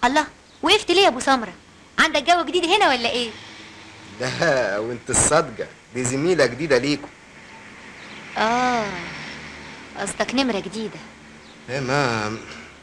الله، وقفت ليه يا ابو سمره؟ عندك جو جديد هنا ولا ايه؟ لا وانت الصادقه، دي زميله جديده ليكم. قصدك نمره جديده. تمام.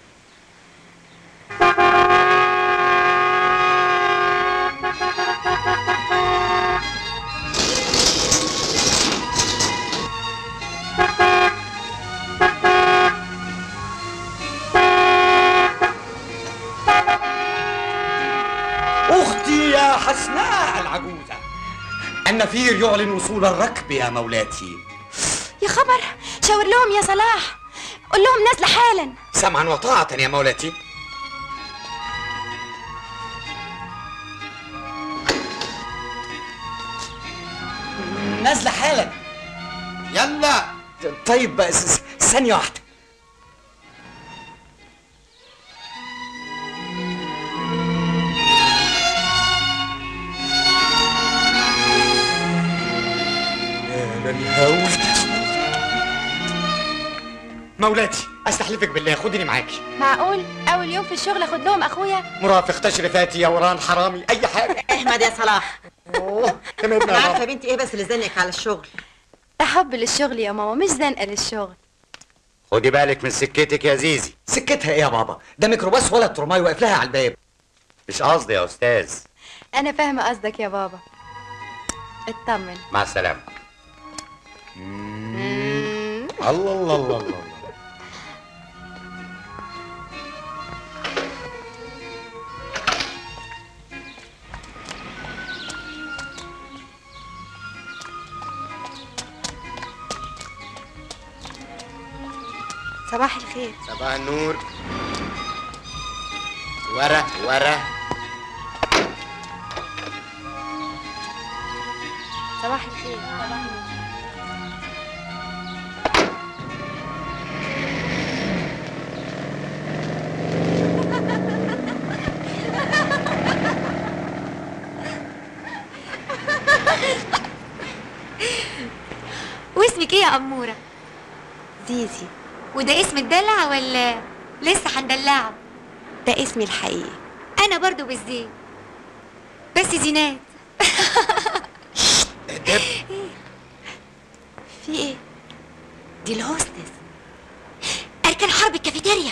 أختي يا حسناء العجوزة، النفير يعلن وصول الركب يا مولاتي. يا خبر، شاور لهم يا صلاح، قول لهم نازله حالا. سمعا وطاعة يا مولاتي. نازلة حالا. يلا. طيب ثانية واحدة. الهول. مولاتي استحلفك بالله خدني معاكي. معقول اول يوم في الشغل اخد لهم اخويا؟ مرافق تشريفاتي يا وران حرامي اي حاجه. احمد يا صلاح. تمام. انا عارفه يا بنتي ايه بس اللي زنك على الشغل. ده حب للشغل يا ماما، مش زنقه للشغل. خدي بالك من سكتك يا زيزي. سكتها ايه يا بابا؟ ده ميكروباص ولا ترماي واقف لها على الباب. مش قصدي يا استاذ. انا فاهمه قصدك يا بابا. اطمن. مع السلامه. الله الله الله الله. صباح الخير. صباح النور. ورا ورا. صباح الخير. واسمك ايه يا اموره؟ زيزي. وده اسم الدلع ولا لسه هندلعه؟ ده اسمي الحقيقي. انا برضو بالزين، بس زينات. في ايه؟ دي الهوستس اركان حرب الكافيتيريا.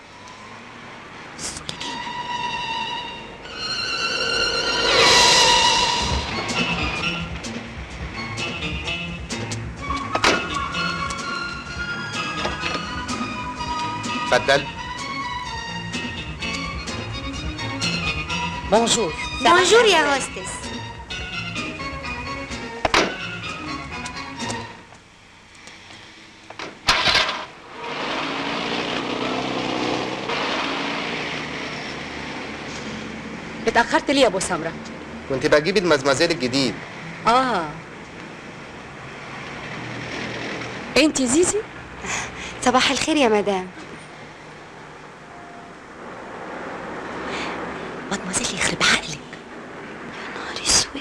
اتفضل. بونجور. بونجور يا هوستس. اتأخرت ليه يا ابو سمرة؟ كنت بجيب المزمزيل الجديد. انت زيزي؟ صباح الخير يا مدام. مدموزيل يخرب عقلك. يا نهار اسود.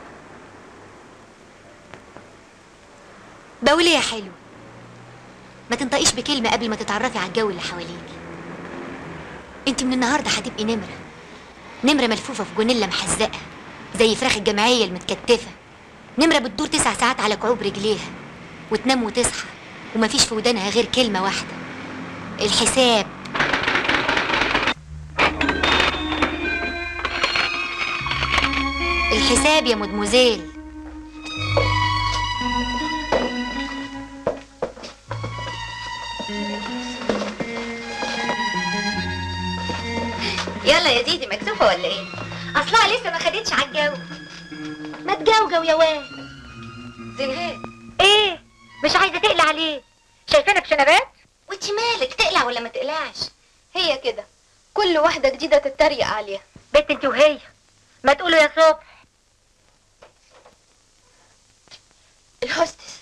بقول ايه يا حلو، ما تنطقيش بكلمه قبل ما تتعرفي على الجو اللي حواليكي. انت من النهارده هتبقي نمره ملفوفه في جونيلا محزقه زي فراخ الجمعيه المتكتفه. نمره بتدور 9 ساعات على كعوب رجليها وتنام وتصحى ومفيش في ودانها غير كلمه واحده: الحساب. الحساب يا مدموزيل. يلا يا زيزي، مكسوفه ولا ايه؟ اصلها لسه ما خدتش على الجو. ما تجوجو يا واد. زنهاد ايه؟ مش عايزه تقلع عليه؟ شايفينك شنبات؟ وانت مالك، تقلع ولا ما تقلعش؟ هي كده، كل واحدة جديدة تتريق عليها. بنت انت وهي ما تقولوا يا صبح. الهوستس.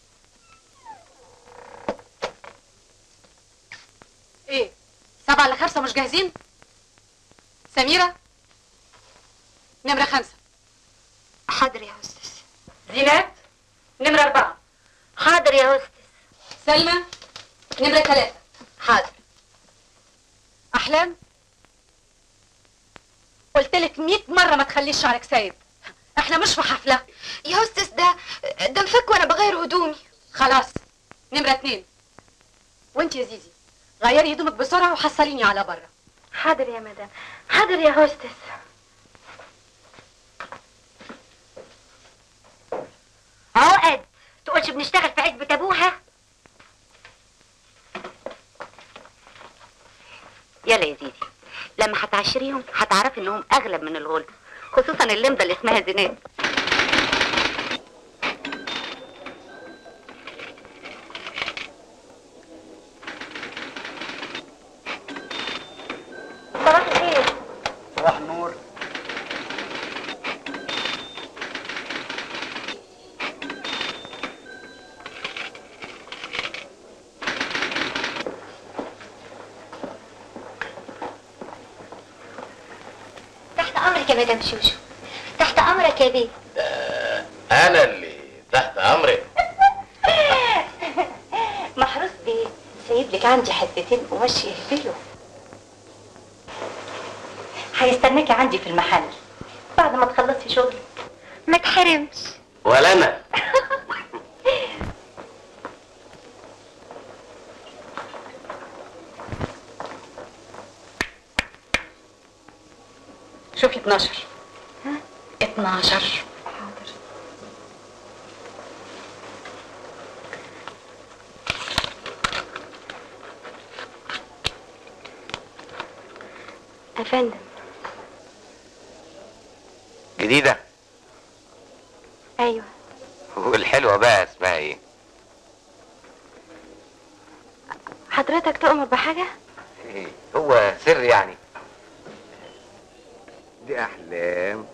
ايه؟ 7 ل5 مش جاهزين؟ سميرة نمرة 5. حاضر يا هوستس. زينات نمرة 4. حاضر يا هوستس. سلمى نمرة 3. حاضر. أحلام قلت لك 100 مره ما تخليش شعرك سايب. احنا مش في حفله يا هوستس، ده مفك وانا بغير هدومي. خلاص. نمره 2. وانت يا زيزي غيري هدومك بسرعه وحصليني على بره. حاضر يا مدام، حاضر يا هوستس. عقد تقولش بنشتغل في عزبة ابوها. يلا يا زيزي، لما هتعشريهم هتعرفي انهم اغلب من الغل، خصوصا اللمضه اللي اسمها زينات. صباح الخير. صباح النور. تحت امرك يا مدام شوشو، تحت امرك يا بيه. انا اللي تحت امرك. محروس بيه سايب لك عندي حتتين قماش يهبلوا، هيستناكي عندي في المحل بعد ما تخلصي شغلك. ما تحرمش. ولا انا. شوفي 12. 12. حاضر. يا فندم. جديدة؟ ايوه. والحلوة بقى اسمها ايه؟ حضرتك تؤمر بحاجه؟ ايه هو سر يعني؟ دي احلام،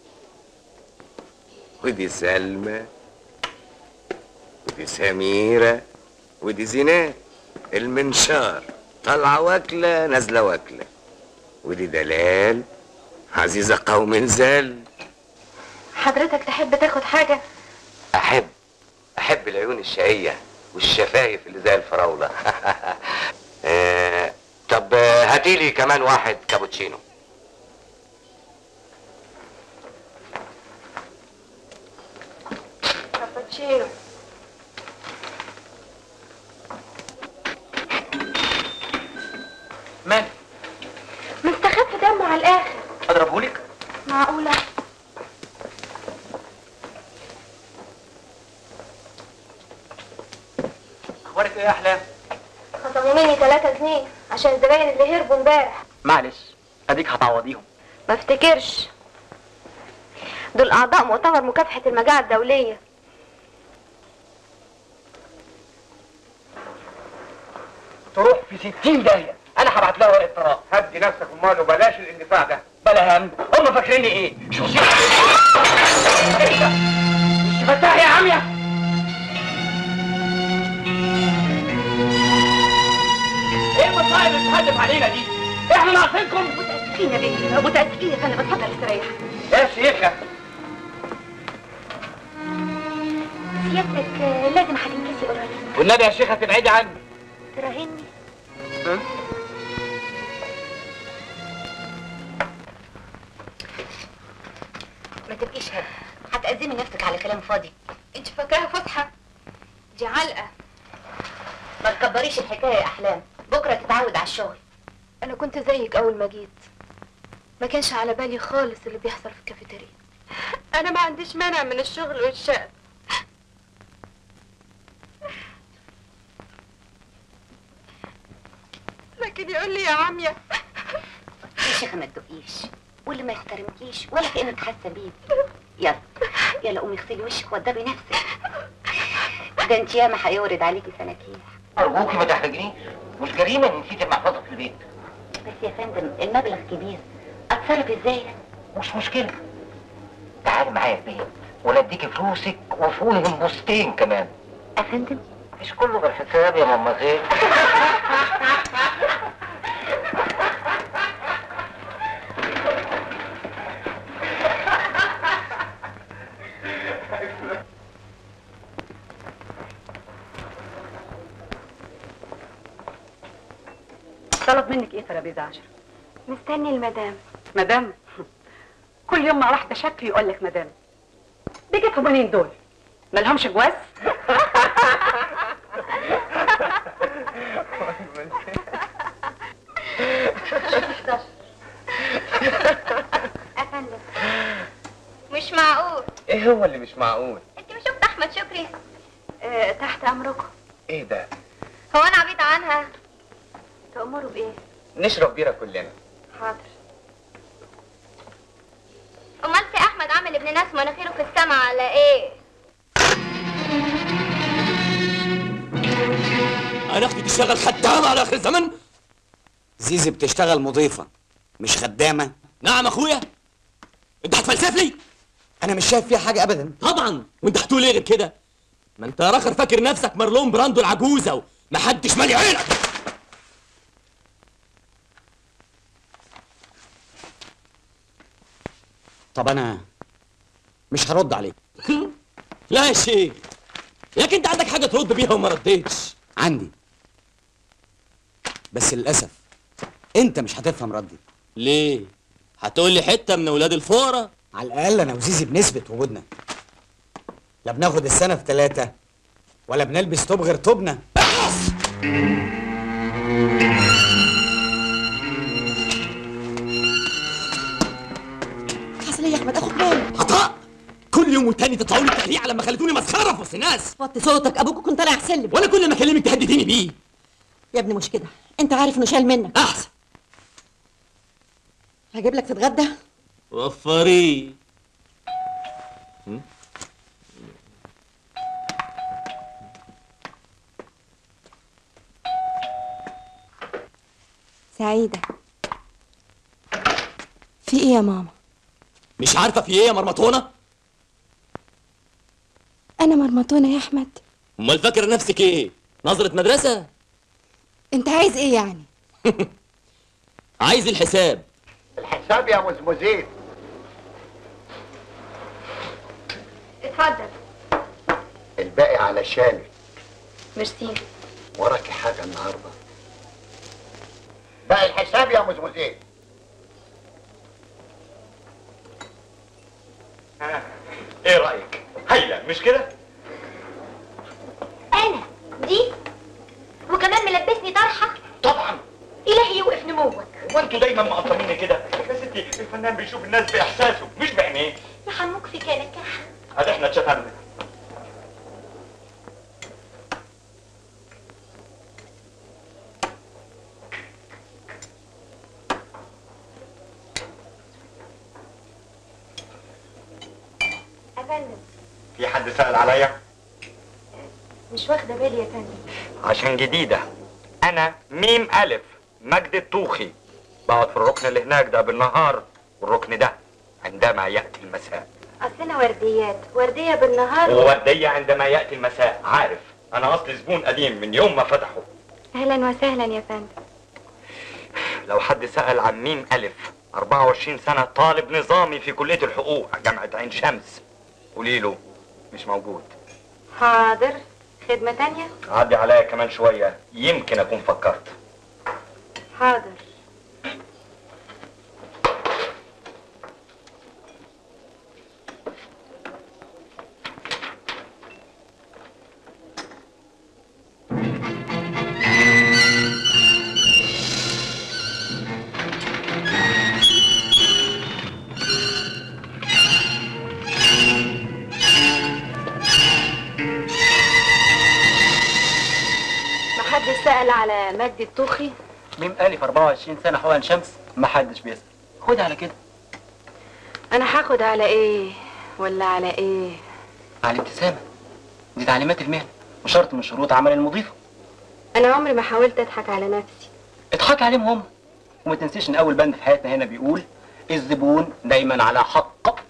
ودي سلمى، ودي سميرة، ودي زينات. المنشار طالعة واكلة نازلة واكلة. ودي دلال عزيزة قوم زل. حضرتك تحب تاخد حاجه؟ احب العيون الشقية والشفايف اللي زي الفراولة. طب هاتيلي كمان واحد كابوتشينو. كابتشينو. مالك؟ مستخف دمه على الاخر. اضربهولك؟ معقوله؟ اخبارك ايه يا احلام؟ خصموا مني 3 جنيه عشان الزباين اللي هربوا امبارح. معلش، اديك هتعوضيهم. ما افتكرش، دول اعضاء مؤتمر مكافحه المجاعه الدوليه. تروح في 60 داهية، انا هبعت لها ورقة طلاق. هدي نفسك امال وبلاش الاندفاع ده. بلا هم، هم فاكريني ايه؟ شو ايه ده؟ مش فتاح يا عمية؟ ايه المصايب اللي بتهدف علينا دي؟ احنا ناقصينكم؟ متاسفين يا بيه، متاسفين يا فندم. اتفضل استريح. يا شيخة سيادتك لازم هتنكسي قريب. والنبي يا شيخة تبعدي عني. تراهني؟ ما تبقيش هبل، هتأزمي نفسك على كلام فاضي. انت فاكراها فسحه؟ دي علقه. ما تكبريش الحكايه يا احلام، بكره تتعود على الشغل. انا كنت زيك اول ما جيت، ما كانش على بالي خالص اللي بيحصل في الكافيتيريا. انا ما عنديش مانع من الشغل والشقه، لكن يقول لي يا عمية. يا شيخه ما تدقيش، واللي ما يحترمكيش ولا كأنك حاسه بيه. يلا يلا قومي اغسلي وشك وضبي نفسك، ده انت ياما هيورد عليكي سناكير. أرجوكي ما تحرجنيش، مش جريمة إن نسيت المحفظة في البيت. بس يا فندم المبلغ كبير، اتصرف ازاي؟ مش مشكلة، تعالي معايا البيت ولا اديكي فلوسك وفوقهم بوستين كمان. يا فندم مش كله بالحساب يا ماما زين. طلب منك ايه ترابيزه 10؟ مستني المدام. مدام كل يوم مع واحده شكل يقول لك مدام. دي جابهم منين دول؟ مالهمش جواز؟ افندم مش معقول. ايه هو اللي مش معقول؟ انت مش شفت احمد شكري؟ تحت امركم. ايه ده؟ هو انا عبيط عنها؟ تأمروا بايه؟ نشرب بيرة كلنا. حاضر. امال سي احمد عامل ابن ناس مناخيره في السما على ايه؟ انا اختي تشتغل خدامه على اخر الزمن؟ زيزي بتشتغل مضيفه مش خدامه. نعم اخويا. انت هتفلسف لي؟ انا مش شايف فيها حاجه ابدا. طبعا، وانت هتقول ايه غير كده؟ ما انت يا راخر فاكر نفسك مارلون براندو العجوزه ومحدش مالي عينك. طب انا مش هرد عليك. لا يا شيخ، لكن انت عندك حاجه ترد بيها وما رديتش. عندي، بس للاسف انت مش هتفهم ردي. ليه؟ هتقول لي حته من اولاد الفقراء؟ على الاقل انا وزيزي بنثبت وجودنا، لا بناخد السنه في 3 ولا بنلبس توب غير توبنا. حصل ايه يا احمد؟ اخد بالك. عطاء، كل يوم والتاني تطلعوا لي التهليع لما خليتوني مسخره في وسط الناس. وطي صوتك، ابوك كنت طالع سلم. وانا كل ما اكلمك تهدديني بيه. يا ابني مش كده، انت عارف انه شال منك. احسن. هجيب لك تتغدى؟ وفري. سعيدة. في ايه يا ماما؟ مش عارفه في ايه يا مرمطونه؟ انا مرمطونة يا احمد؟ امال فاكره نفسك ايه؟ نظره مدرسه؟ انت عايز ايه يعني؟ عايز الحساب. الحساب يا مزمزين. اتفضل. الباقي علشانك. ميرسي. وراكي حاجة النهاردة؟ باقي الحساب يا مزمزين. ايه رأيك؟ هايلة مش كده؟ انا دي وكمان ملبسني طرحة؟ طبعا. الهي يوقف نموك. وانتوا دايما مقطميني كده يا ستي. الفنان بيشوف الناس باحساسه مش بعينيه. يحموك في كانك. ادي احنا اتشتمنا. افندم، في حد سأل عليا؟ مش واخدة بالي يا فندم. عشان جديدة. أنا ميم ألف مجد الطوخي. بقعد في الركن اللي هناك ده بالنهار، والركن ده عندما يأتي المساء. اصلنا ورديات، وردية بالنهار ووردية عندما يأتي المساء. عارف، أنا أصلي زبون قديم من يوم ما فتحوا. اهلا وسهلا يا فندم. لو حد سأل عن ميم ألف، 24 سنة طالب نظامي في كلية الحقوق جامعة عين شمس، قولي له مش موجود. حاضر. خدمة تانية؟ عدي عليا كمان شوية يمكن أكون فكرت. حاضر. محدش سأل على مجدي الطوخي؟ ميم ألف 24 سنة حقن شمس، محدش بيسأل. خد على كده. أنا هاخد على إيه ولا على إيه؟ على الابتسامة. دي تعليمات المهنة وشرط من شروط عمل المضيفة. أنا عمري ما حاولت أضحك على نفسي. اضحك عليهم هم. وما تنسيش إن أول بند في حياتنا هنا بيقول الزبون دايما على حق.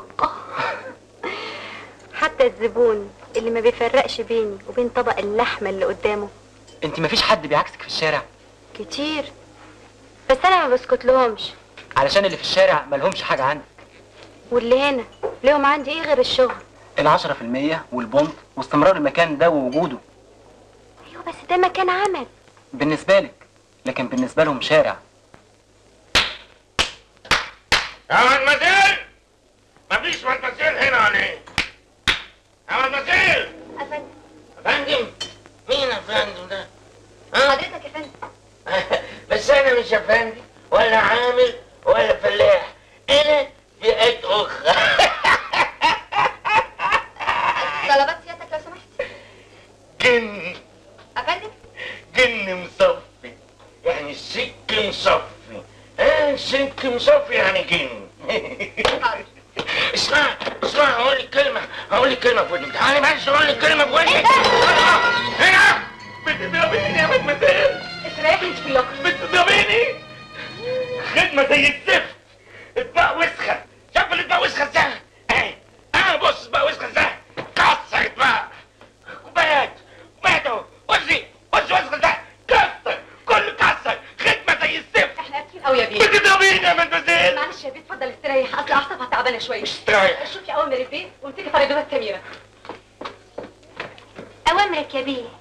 حتى الزبون اللي ما بيفرقش بيني وبين طبق اللحمة اللي قدامه. انت مفيش حد بيعكسك في الشارع؟ كتير، بس أنا ما بسكت لهمش. علشان اللي في الشارع مالهمش حاجة عندك. واللي هنا ليهم عندي إيه غير الشغل؟ 10% والبونت واستمرار المكان ده ووجوده. أيوه بس ده مكان عمل. بالنسبة لك، لكن بالنسبة لهم شارع. يا مدمزيل فندم؟ مين يا فندم ده؟ حضرتك يا فندم. بس انا مش يا فندم ولا عامل ولا فلاح، انا فئات اخرى. طلبات سيادتك لو سمحت. جن يا فندم. جن مصفي، يعني السك مصفي. سك مصفي يعني جن. اسمع هقول لك كلمة في ودنك. تعالي بس هقول لك كلمة في ودنك. هنا بتضربيني يا مدمزيل. استريحي انت في اللوكر. بتضربيني خدمة زي الزفت. اطباق وسخة، شايف الاطباق وسخة ازاي؟ اهي بص اطباق وسخة ازاي؟ كسر اطباق، كوبايات اهو. بصي وسخة ازاي؟ كسر، كله كسر، خدمة زي الزفت. احنا اسفين قوي يا بيه. بتضربيني يا مدمزيل. معلش يا بيه اتفضل استريح، اصل اعصابها تعبانه شويه. استريح. شوفي اوامر البيت وامسكي ترابيزات سميره. اوامرك يا بيه.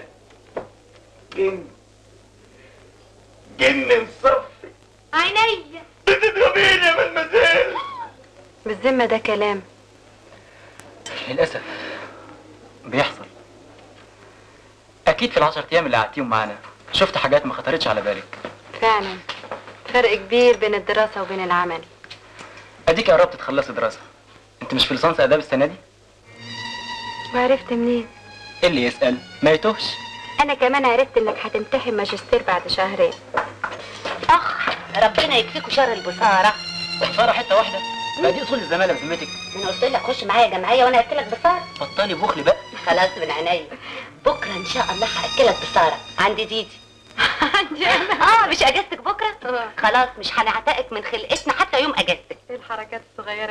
جن مصفي. عينيا. بتضربيني يا مدمزيل. بالذمه ده كلام. للاسف بيحصل. اكيد في ال10 ايام اللي قعدتيهم معانا شفت حاجات ما خطرتش على بالك. فعلا فرق كبير بين الدراسه وبين العمل. اديكي قربت تخلصي دراسه. انت مش في ليسانس اداب السنه دي؟ وعرفت منين؟ اللي يسال ما يتوهش. انا كمان عرفت انك هتمتحن ماجستير بعد شهرين. اخ ربنا يكفيكوا شر البصاره. بصاره حته واحده؟ ما دي اصول الزماله بذمتك. انا قلت لك خش معايا جمعيه وانا اكلك بصاره. بطلي بخل بقى. خلاص من عينيا. بكره ان شاء الله هاكلك بصاره عند ديدي. عندي انا. مش اجازتك بكره؟ خلاص مش هنعتقك من خلقتنا حتى يوم اجازتك. ايه الحركات الصغيره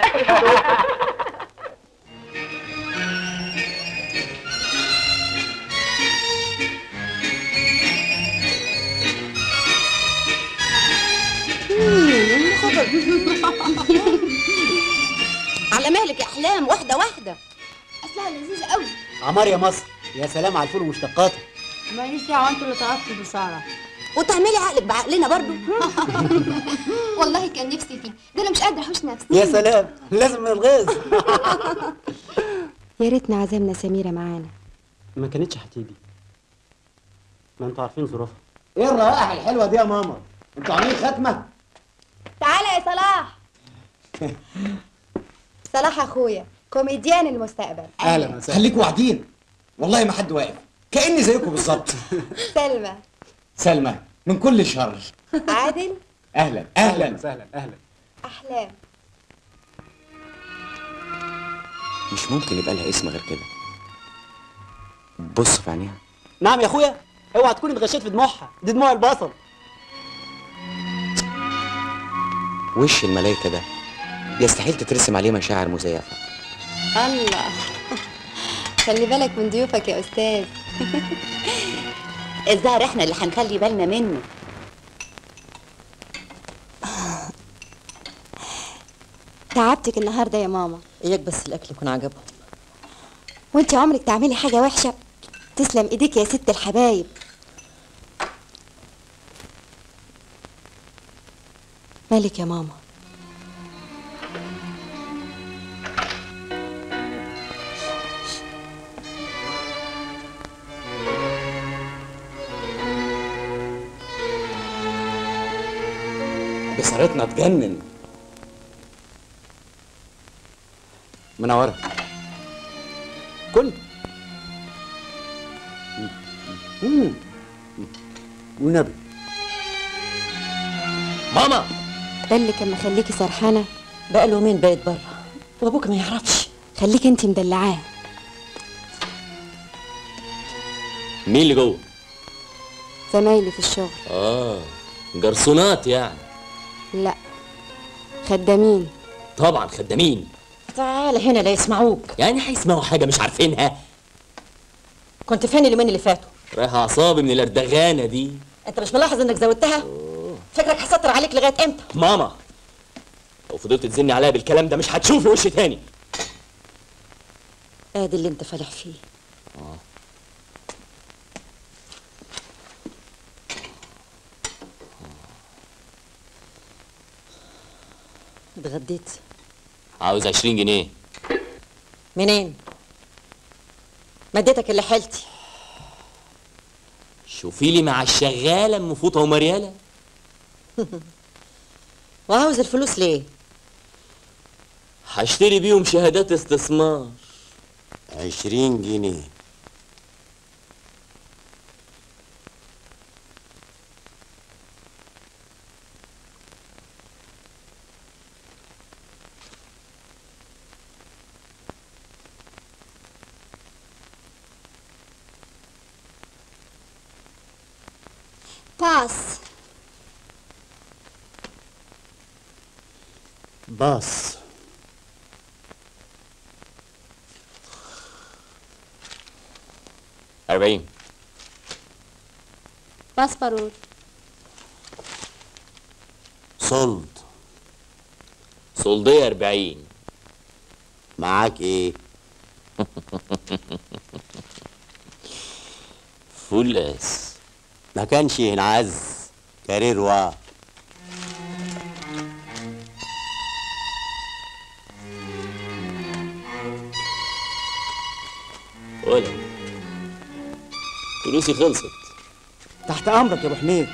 على مهلك يا احلام، واحده واحده. اصلها لذيذه قوي. عمار يا مصر، يا سلام على الفول ومشتقاته. ماليش دعوه، انتوا اللي طلبتوا البصاره. وتعملي عقلك بعقلنا برضو. والله كان نفسي فيه، ده انا مش قادره احوش نفسي. يا سلام، لازم من الغيظ. يا ريتنا عزمنا سميره معانا. ما كانتش هتيجي، ما انتوا عارفين ظروفها. ايه الرائحه الحلوه دي يا ماما؟ انتوا عاملين ختمه؟ تعالى يا صلاح. صلاح اخويا كوميديان المستقبل. اهلا وسهلا. خليكوا قاعدين، والله ما حد واقف، كاني زيكم بالظبط. سلمى. سلمى من كل شر. عادل. اهلا اهلا وسهلا. اهلا. احلام. مش ممكن يبقى لها اسم غير كده. بص في عينيها. نعم يا اخويا، اوعى تكون اتغشيت في دموعها، دي دموع البصل. وش الملايكه ده يستحيل تترسم عليه مشاعر مزيفه. الله، خلي بالك من ضيوفك يا استاذ. الظاهر احنا اللي هنخلي بالنا منه. تعبتك النهارده يا ماما. اياك بس الاكل يكون عجبهم. وانت عمرك تعملي حاجه وحشه؟ تسلم ايديك يا ست الحبايب. مالك يا ماما؟ بصارتنا تجنن. منورة. كل والنبي. ماما، ده اللي كان مخليكي سرحانه. بقى له يومين بايت بره وابوك ما يعرفش. خليكي انت مدلعاه. مين اللي جوه؟ زمايلي في الشغل. جرسونات يعني؟ لا، خدامين. طبعا خدامين. تعال هنا لا يسمعوك. يعني هيسمعوا حاجه مش عارفينها؟ كنت فين اليومين اللي فاتوا؟ رايحه اعصابي من الاردغانه دي. انت مش ملاحظ انك زودتها؟ فكرك هسطر عليك لغايه امتى؟ ماما، لو فضلت تزني عليا بالكلام ده مش هتشوفي وشي تاني. ادي اللي انت فالح فيه. اتغديت؟ عاوز 20 جنيه. منين؟ مديتك اللي حيلتي. شوفي لي مع الشغاله ام فوطه ومرياله. وعاوز الفلوس ليه؟ هشتري بيهم شهادات استثمار. 20 جنيه. باص. باص. أربعين. باسبارود. صلد. صلدية 40. معاك ايه؟ فول اس. ما كانش ينعز كارير وا. ولا فلوسي خلصت. تحت امرك يا ابو حميد.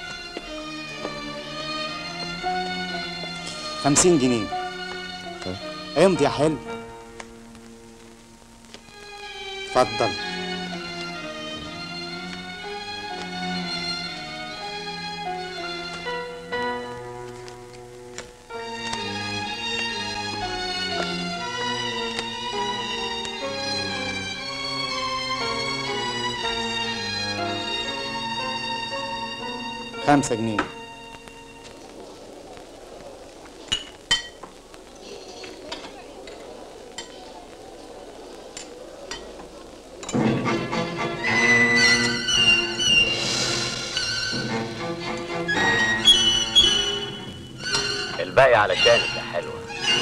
50 جنيه. امضي يا حلو. اتفضل. خمسة جنيه. الباقي علشانك يا حلوة.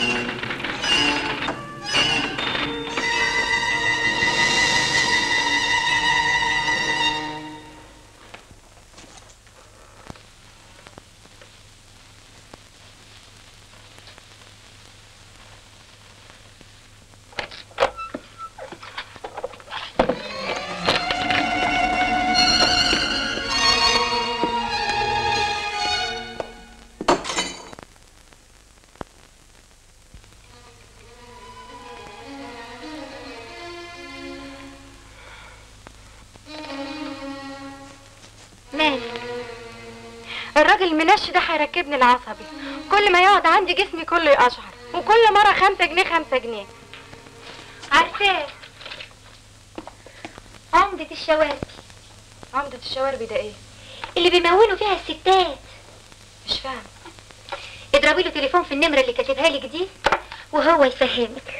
الراجل المنش ده هيركبني العصبي، كل ما يقعد عندي جسمي كله يقشعر، وكل مرة 5 جنيه 5 جنيه. عارفاه عمدة الشوارب. عمدة الشوارب ده ايه؟ اللي بيمونوا فيها الستات. مش فاهم. اضربي له تليفون في النمرة اللي كاتبها لك دي وهو يفهمك.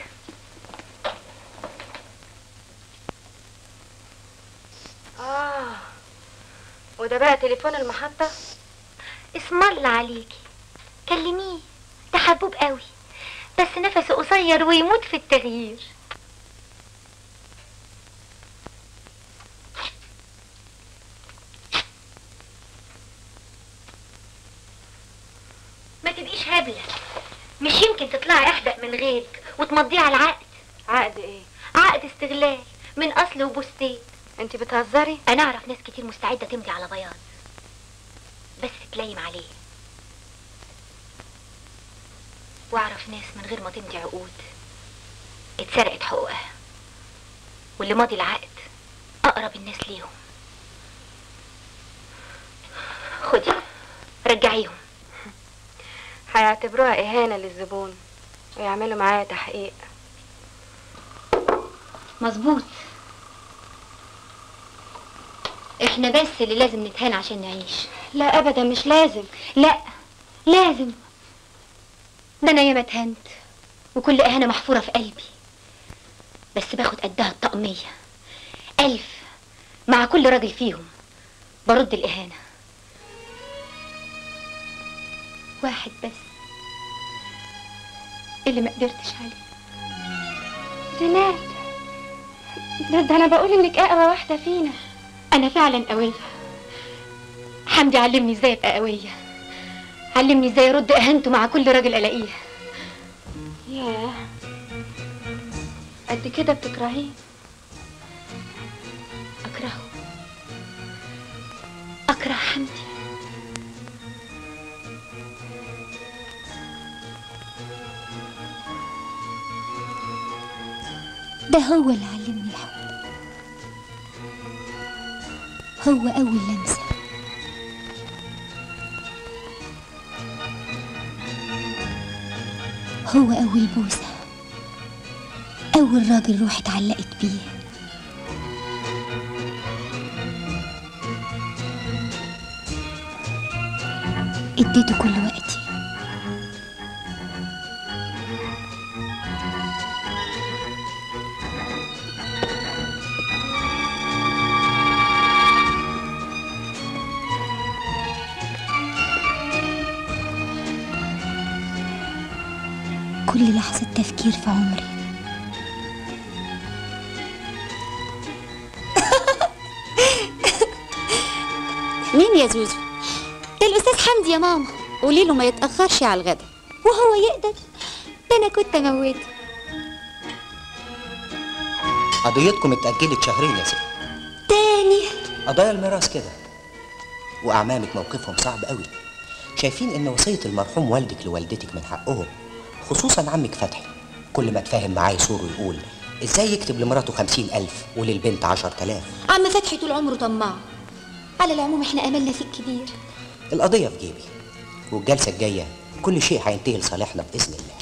وده بقى تليفون المحطة؟ اسم الله عليكي، كلميه، ده حبوب قوي بس نفسه قصير ويموت في التغيير. ما تبقيش هبلة، مش يمكن تطلعي احدق من غيرك وتمضيه على العقد. عقد ايه؟ عقد استغلال من اصل وبوستين. انت بتهزري؟ انا اعرف ناس كتير مستعدة تمضي على بياض بس تلايم عليه، واعرف ناس من غير ما تمضي عقود اتسرقت حقوقها، واللي ماضي العقد اقرب الناس ليهم. خدي رجعيهم. هيعتبروها اهانة للزبون ويعملوا معايا تحقيق. مظبوط، احنا بس اللي لازم نتهان عشان نعيش. لا ابدا مش لازم. لا لازم، ده انا ياما اتهنت وكل اهانة محفورة في قلبي، بس باخد قدها الطقمية 1000 مع كل راجل فيهم، برد الاهانة. واحد بس اللي ما قدرتش عليه. زينات، ده انا بقول انك اقوى واحدة فينا. انا فعلا قوية. حمدي علمني ازاي ابقى قوية، علمني ازاي ارد اهانته مع كل راجل الاقيه. ياه، قد كده بتكرهيه؟ أكره حمدي. ده هو اللي علمني الحب، هو أول لمسة، هو أول بوسة، أول راجل روحي اتعلقت بيه. اديته كل وقتي. كل لحظة تفكير في عمري. مين يا زوزو؟ ده الأستاذ حمدي يا ماما. قولي له ما يتأخرش على الغدا. وهو يقدر؟ ده أنا كنت أموته. قضيتكم اتأجلت شهرين يا ست. تاني؟ قضايا الميراث كده، وأعمامك موقفهم صعب قوي. شايفين إن وصية المرحوم والدك لوالدتك من حقهم، خصوصا عمك فتحي. كل ما اتفاهم معاه يصور ويقول ازاي يكتب لمراته 50,000 وللبنت 10,000. عم فتحي طول عمره طماع. على العموم احنا املنا فيك كبير. القضية في جيبي، والجلسة الجاية كل شيء هينتهي لصالحنا بإذن الله.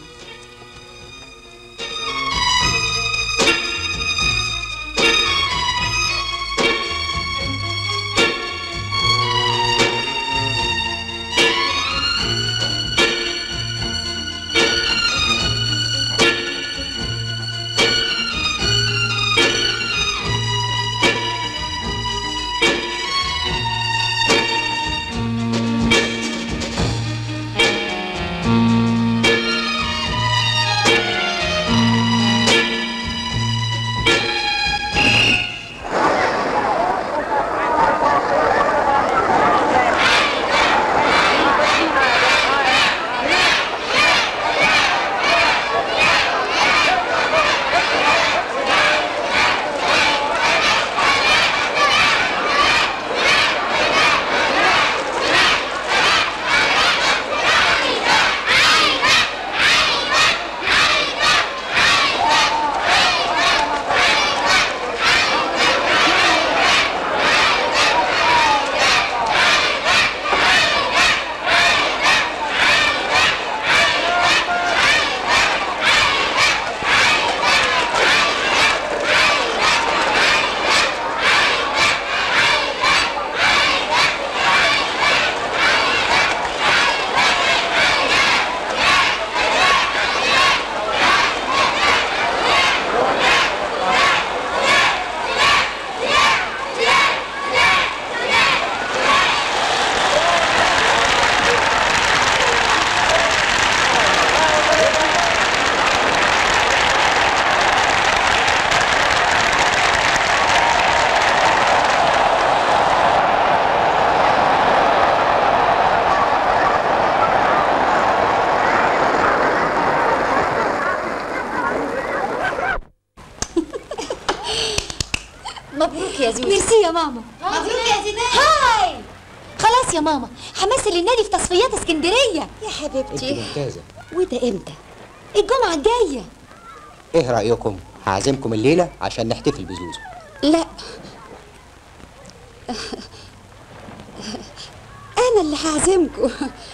مبروك يا زوزو. ميرسي يا ماما. مبروك يا زينات. هاي خلاص يا ماما، همثل النادي في تصفيات اسكندريه. يا حبيبتي انت ممتازة. وده امتى؟ الجمعه الجايه. ايه رأيكم؟ هعزمكم الليلة عشان نحتفل بزوزو. لا انا اللي هعزمكم.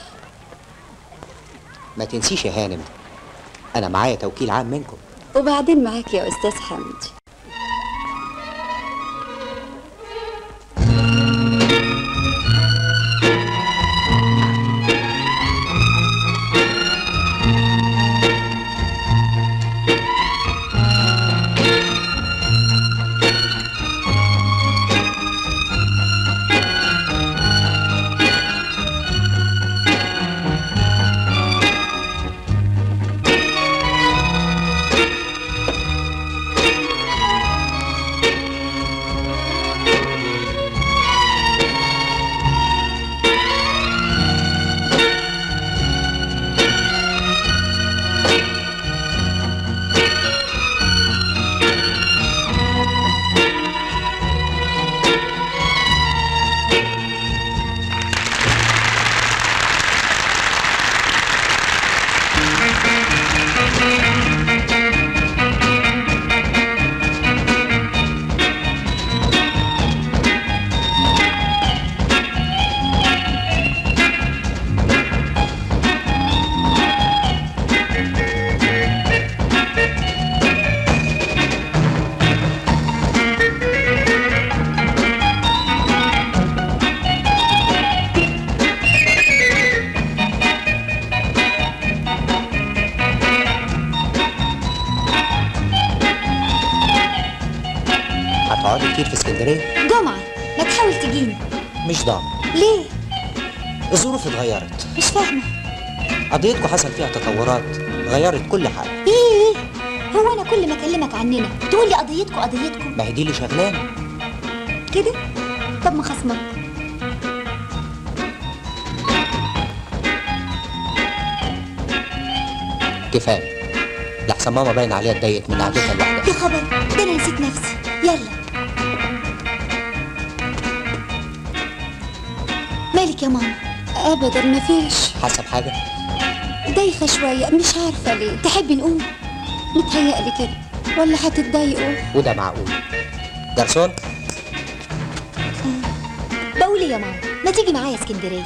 ما تنسيش يا هانم، انا معايا توكيل عام منكم. وبعدين معاك يا استاذ حمدي. كتير في اسكندريه؟ جمعة ما تحاول تجيني. مش ضامن. ليه؟ الظروف اتغيرت. مش فاهمة. قضيتكم حصل فيها تطورات غيرت كل حاجه. ايه؟ هو انا كل ما اكلمك عننا تقول لي قضيتكم؟ ما هي دي اللي شغلانه كده؟ طب ما خصمك. كفايه لحسن ماما باين عليها اتضايقت من قعدتها لوحدها. يا خبر، ده انا نسيت نفسي. يلا. مالك يا ماما؟ ابدا مفيش. حاسه بحاجه؟ دايخه شويه مش عارفه ليه. تحبي نقوم؟ متهيألي كده ولا هتتضايقوا؟ وده معقول. جرسون بقول يا ماما ما تيجي معايا اسكندريه؟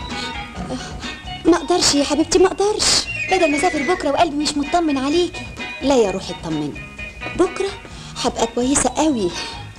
ما اقدرش يا حبيبتي، ما اقدرش. بدل ما اسافر بكره وقلبي مش مطمن عليكي. لا يا روحي اطمني، بكره هبقى كويسه قوي.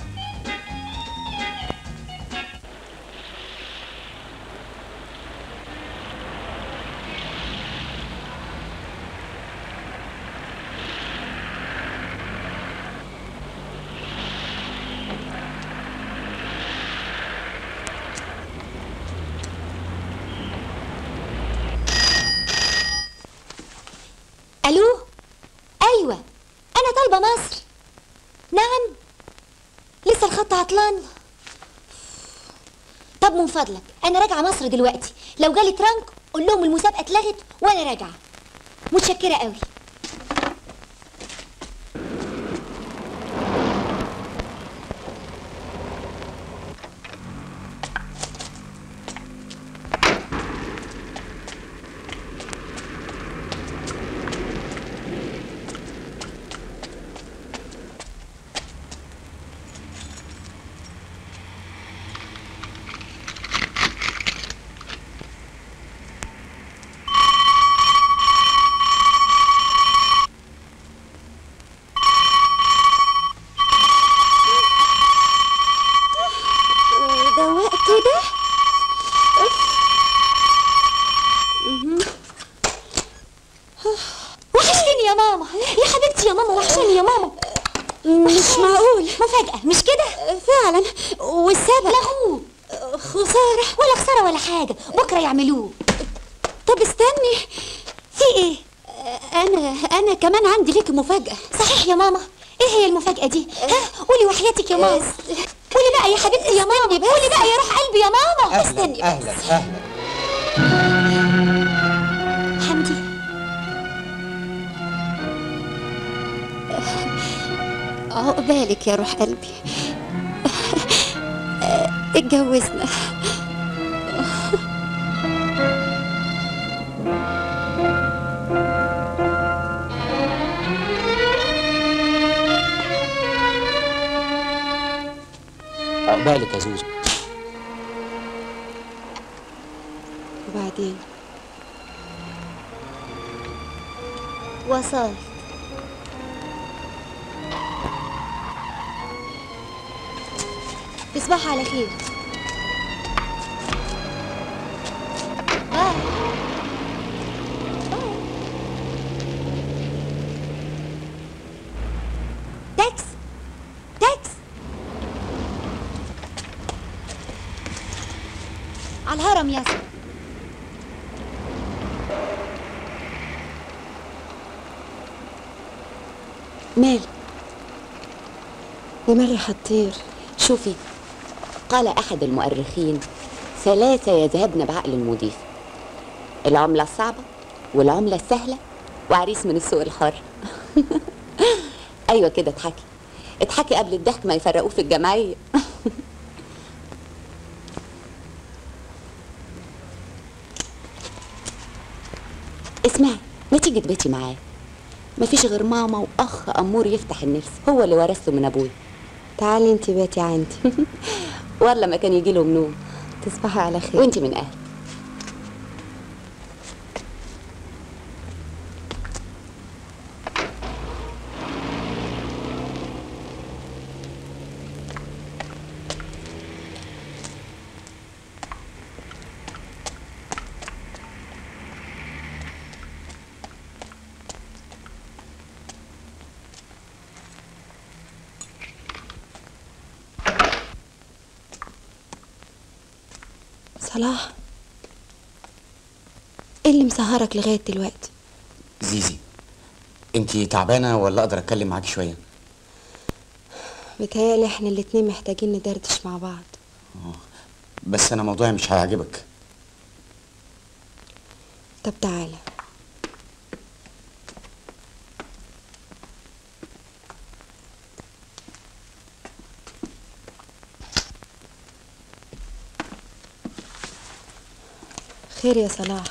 الو. ايوه انا طالبه مصر. نعم لسه الخط عطلان. طب من فضلك انا راجعه مصر دلوقتي، لو جالي ترانك قول لهم المسابقه اتلغت وانا راجعه. متشكره قوي. وحشتني يا ماما، يا حبيبتي يا ماما، وحشاني يا ماما. مش معقول. مفاجأة مش كده؟ فعلا. والسبب؟ لغوه. خسارة. ولا خسارة ولا حاجة، بكرة يعملوه. طب استني. في ايه؟ أنا كمان عندي ليكي مفاجأة. صحيح يا ماما؟ ايه هي المفاجأة دي؟ ها قولي وحياتك يا ماما. قولي بقى يا حبيبتي يا ماما، قولي بقى يا روح قلبي يا ماما. استني. أهلا أهلا. حمدي عقبالك يا روح قلبي. اتجوزنا. عقبالك يا زوزو. وبعدين وصلت. تصبحوا على خير. باي. تاكس تاكس على الهرم يا اسطى. مال دماغي هتطير. شوفي، قال أحد المؤرخين 3 يذهبن بعقل المضيف: العملة الصعبة والعملة السهلة وعريس من السوق الحر. أيوة كده، اضحكي اضحكي قبل الضحك ما يفرقوه في الجمعية. اسمعي، ما تيجي تباتي معاه. مفيش غير ماما وأخ أمور يفتح النفس، هو اللي ورثته من أبوي. تعالي انتي باتي عندي. والله ما كان يجي لهم نوم. تصبحي على خير. وانتي من أهل. صلاح، ايه اللي مسهرك لغايه دلوقتي؟ زيزي، انتي تعبانه ولا اقدر اتكلم معاكي شويه؟ بيتهيألي احنا الاتنين محتاجين ندردش مع بعض. بس انا موضوعي مش هيعجبك. طب تعالى. خير يا صلاح؟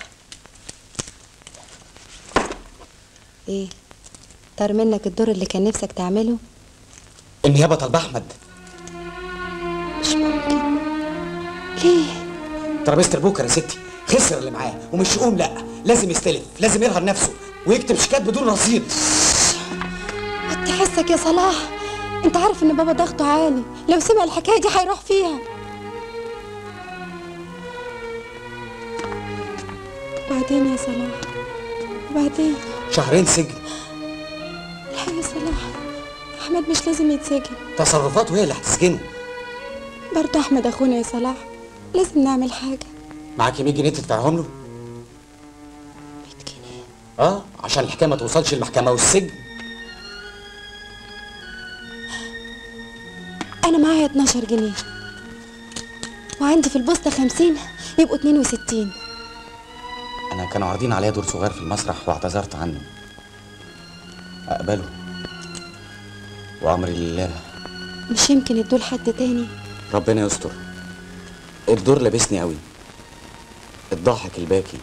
ايه طار منك الدور اللي كان نفسك تعمله؟ النيابه طالبه احمد. مش ممكن. ليه؟ ترابيزه البوكر يا ستي خسر اللي معاه ومش يقوم، لا لازم يستلف، لازم يرهن نفسه ويكتب شيكات بدون رصيد. وطي حسك يا صلاح، انت عارف ان بابا ضغطه عالي، لو سمع الحكايه دي هيروح فيها. وبعدين يا صلاح، وبعدين 2 سجن. لا يا صلاح، احمد مش لازم يتسجن. تصرفاته هي اللي هتسجنه. برضه احمد اخونا يا صلاح، لازم نعمل حاجه. معاكي 100 جنيه تدفعهم له؟ 100 جنيه؟ عشان الحكايه ما توصلش المحكمه والسجن. انا معايا 12 جنيه وعندي في البوسطه 50، يبقوا 62. انا كانوا عارضين عليا دور صغير في المسرح واعتذرت عنه. اقبله وامري لله. مش يمكن يدول حد تاني؟ ربنا يستر. الدور لابسني قوي، الضاحك الباكي.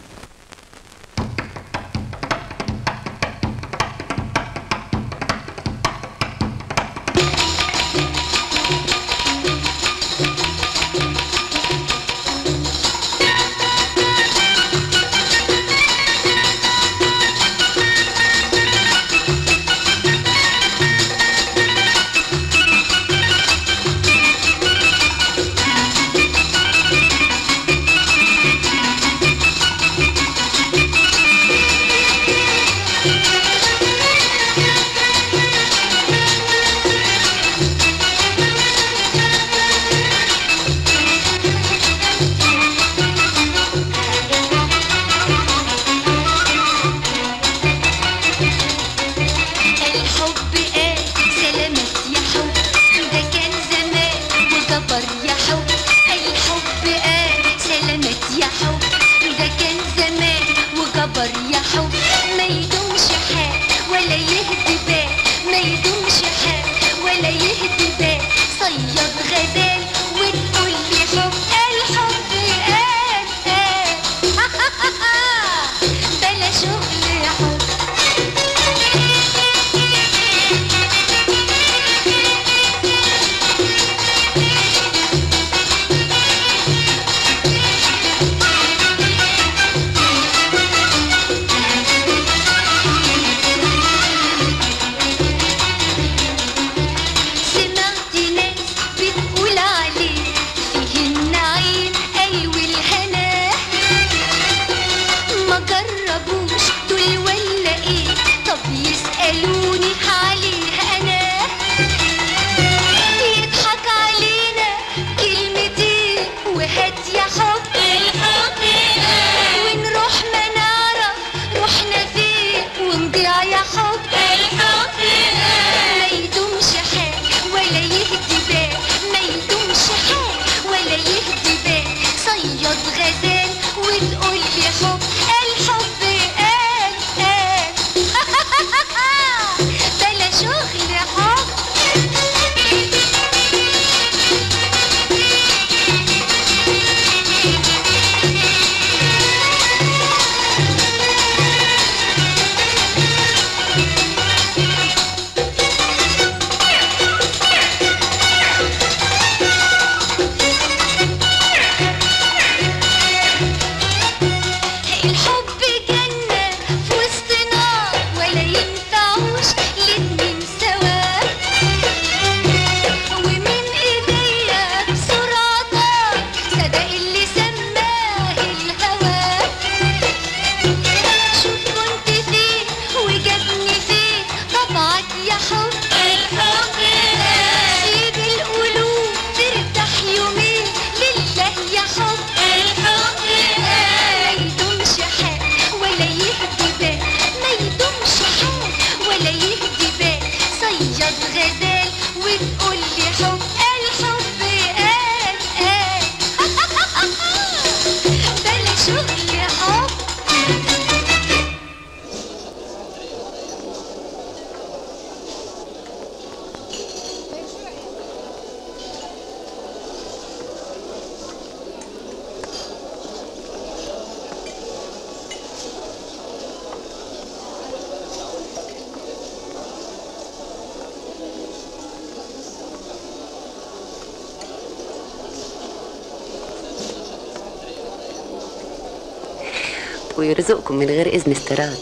ويرزقكم من غير إذن استيراد.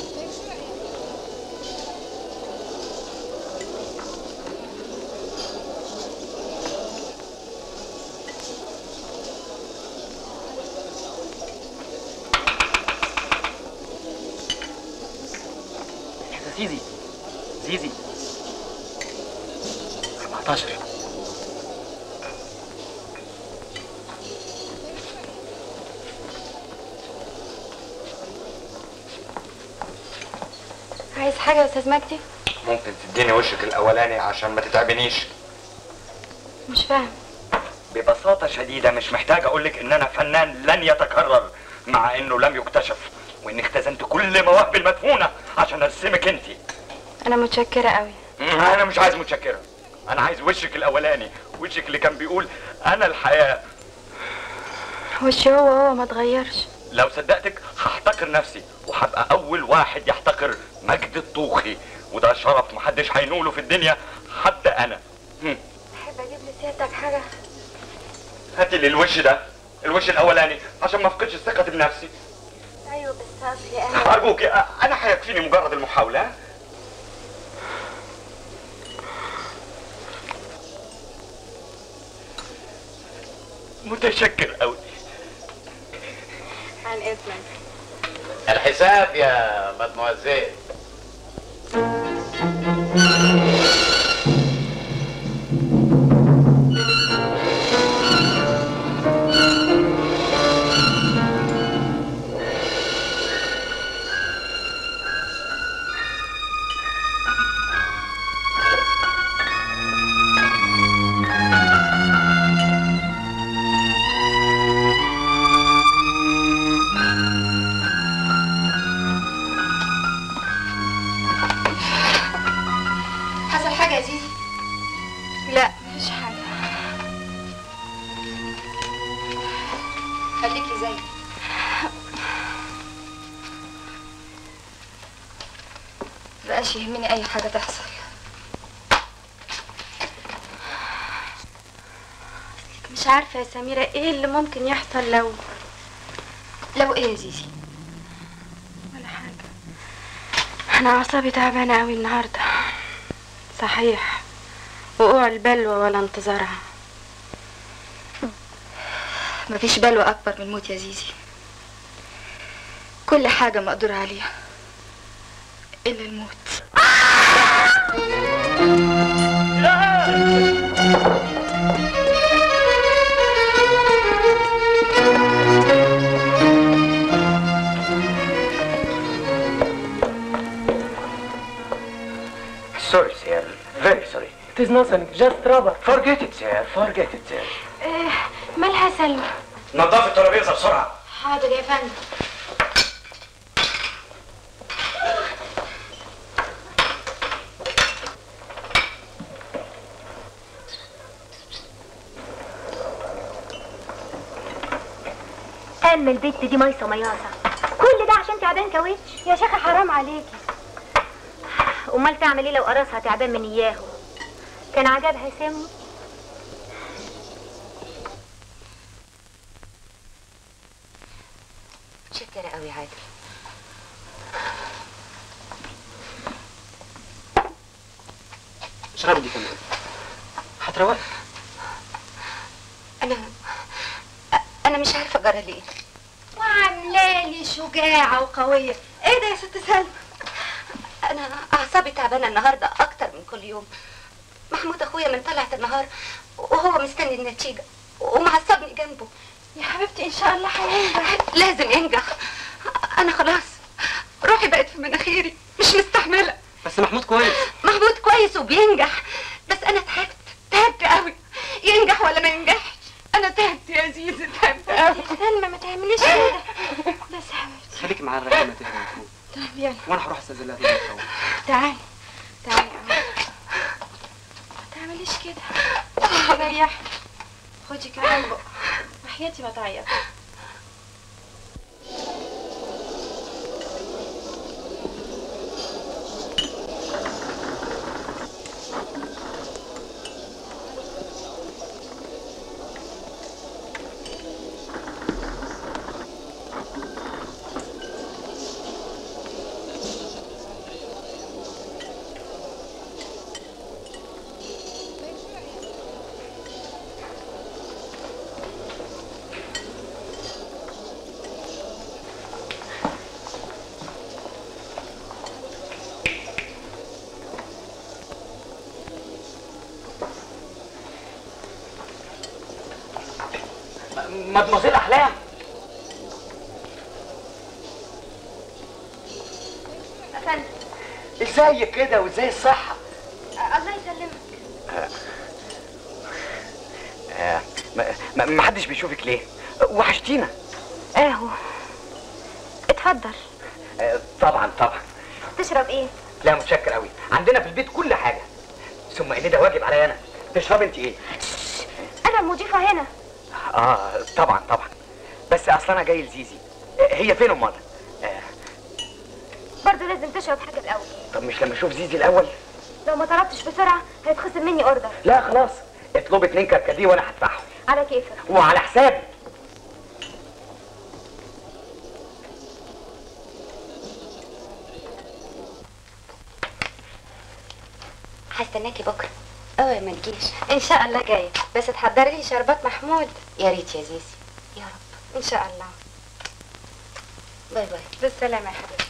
زيزي زيزي 14. عايز حاجة يا أستاذ مجدي؟ ممكن تديني وشك الاولاني عشان ما تتعبنيش؟ مش فاهم. ببساطة شديدة مش محتاج اقولك ان انا فنان لن يتكرر، مع انه لم يكتشف، واني اختزنت كل مواهبي المدفونة عشان ارسمك انتي. أنا متشكرة قوي. انا مش عايز متشكرة، انا عايز وشك الاولاني، وشك اللي كان بيقول انا الحياة. وشي هو ما اتغيرش. لو صدقتك هحتقر نفسي، وهبقى اول واحد يحتقر مجد الطوخي، وده شرف محدش هينوله في الدنيا حتى انا. تحب اجيب لسيادتك حاجة؟ هاتي لي الوش ده، الوش الاولاني، عشان ما افقدش الثقة بنفسي. ايوه بس اصلي انا ارجوك انا هيكفيني مجرد المحاولة. متشكر قوي. عن اذنك. الحساب يا مدموزيل. خليكي زي بقاش يهمني اي حاجه تحصل. مش عارفه يا سميره ايه اللي ممكن يحصل لو ايه يا زيزي؟ ولا حاجه. انا اعصابي تعبانه قوي النهارده صحيح، وقوع البلوى ولا انتظارها. مفيش بلوى اكبر من الموت يا زيزي. كل حاجه مقدور عليها الا الموت. Sorry, sir. Very sorry. It is nothing. Just rubber. Forget it, sir. Forget it, sir. مالها سلمى؟ نظف الترابيزه بسرعه. حاضر يا فندم. أم البت دي ميصة مياصة، كل ده عشان تعبان كاوتش؟ يا شيخة حرام عليكي. أمال تعمل إيه لو قراصها تعبان من إياهم؟ كان عجبها سمه؟ متشكرة قوي عادل. اشربي دي كمان هتروق. أنا مش عارفة أجرى ليه. وعاملالي شجاعة وقوية. ايه ده يا ست سلمى؟ أنا أعصابي تعبانة النهاردة أكتر من كل يوم. محمود أخويا من طلعت النهار وهو مستني النتيجة ومعصبني جنبه. يا حبيبتي إن شاء الله هينجح. لازم ينجح. أنا خلاص روحي بقت في مناخيري، مش مستحملة. بس محمود كويس. محمود كويس وبينجح، بس أنا تعبت قوي. ينجح ولا ما ينجحش، أنا تعبت يا زيزي، تعبت قوي. سلمى ما تعمليش كده. بس يا حبيبتي خليكي معايا لغايه ما تهدي محمود. طيب يلا. وانا هروح استاذن لها تاني. تعالي تعالي يا ما تعمليش كده. ريحي خدي كمان بقى وحياتي ما تعيطي. مدموزيل احلام. افندم ازيك كده وازاي الصحه؟ الله يسلمك. ما حدش بيشوفك ليه؟ وحشتينا. اهو اتفضل. طبعا طبعا. تشرب ايه؟ لا متشكر قوي، عندنا في البيت كل حاجه. ثم ان ده واجب عليا انا. تشربي انت ايه؟ انا المضيفه هنا. طبعا طبعا. بس اصل انا جاي لزيزي. هي فين امال؟ برضه لازم تشرب حاجه الاول. طب مش لما اشوف زيزي الاول؟ لو ما طلبتش بسرعه هيتخصم مني اوردر. لا خلاص، اطلبي 2 كركديه وانا هدفعهم. على كيفك وعلى حسابي. هستناكي بكره. اوعي ما تجيش. ان شاء الله جايه، بس تحضري لي شربات محمود. يا ريت يا زيزي. يا رب. ان شاء الله. باي باي. بالسلامه يا حبيبتي.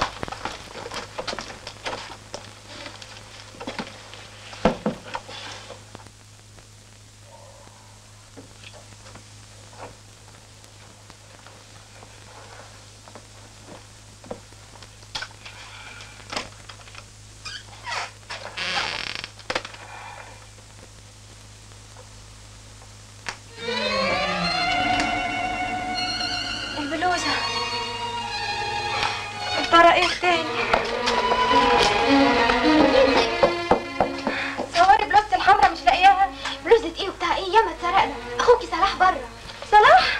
صوري بلوزتي الحمراء مش لاقياها. بلوزة ايه وبتاع ايه؟ ياما اتسرقنا. اخوكي صلاح بره. صلاح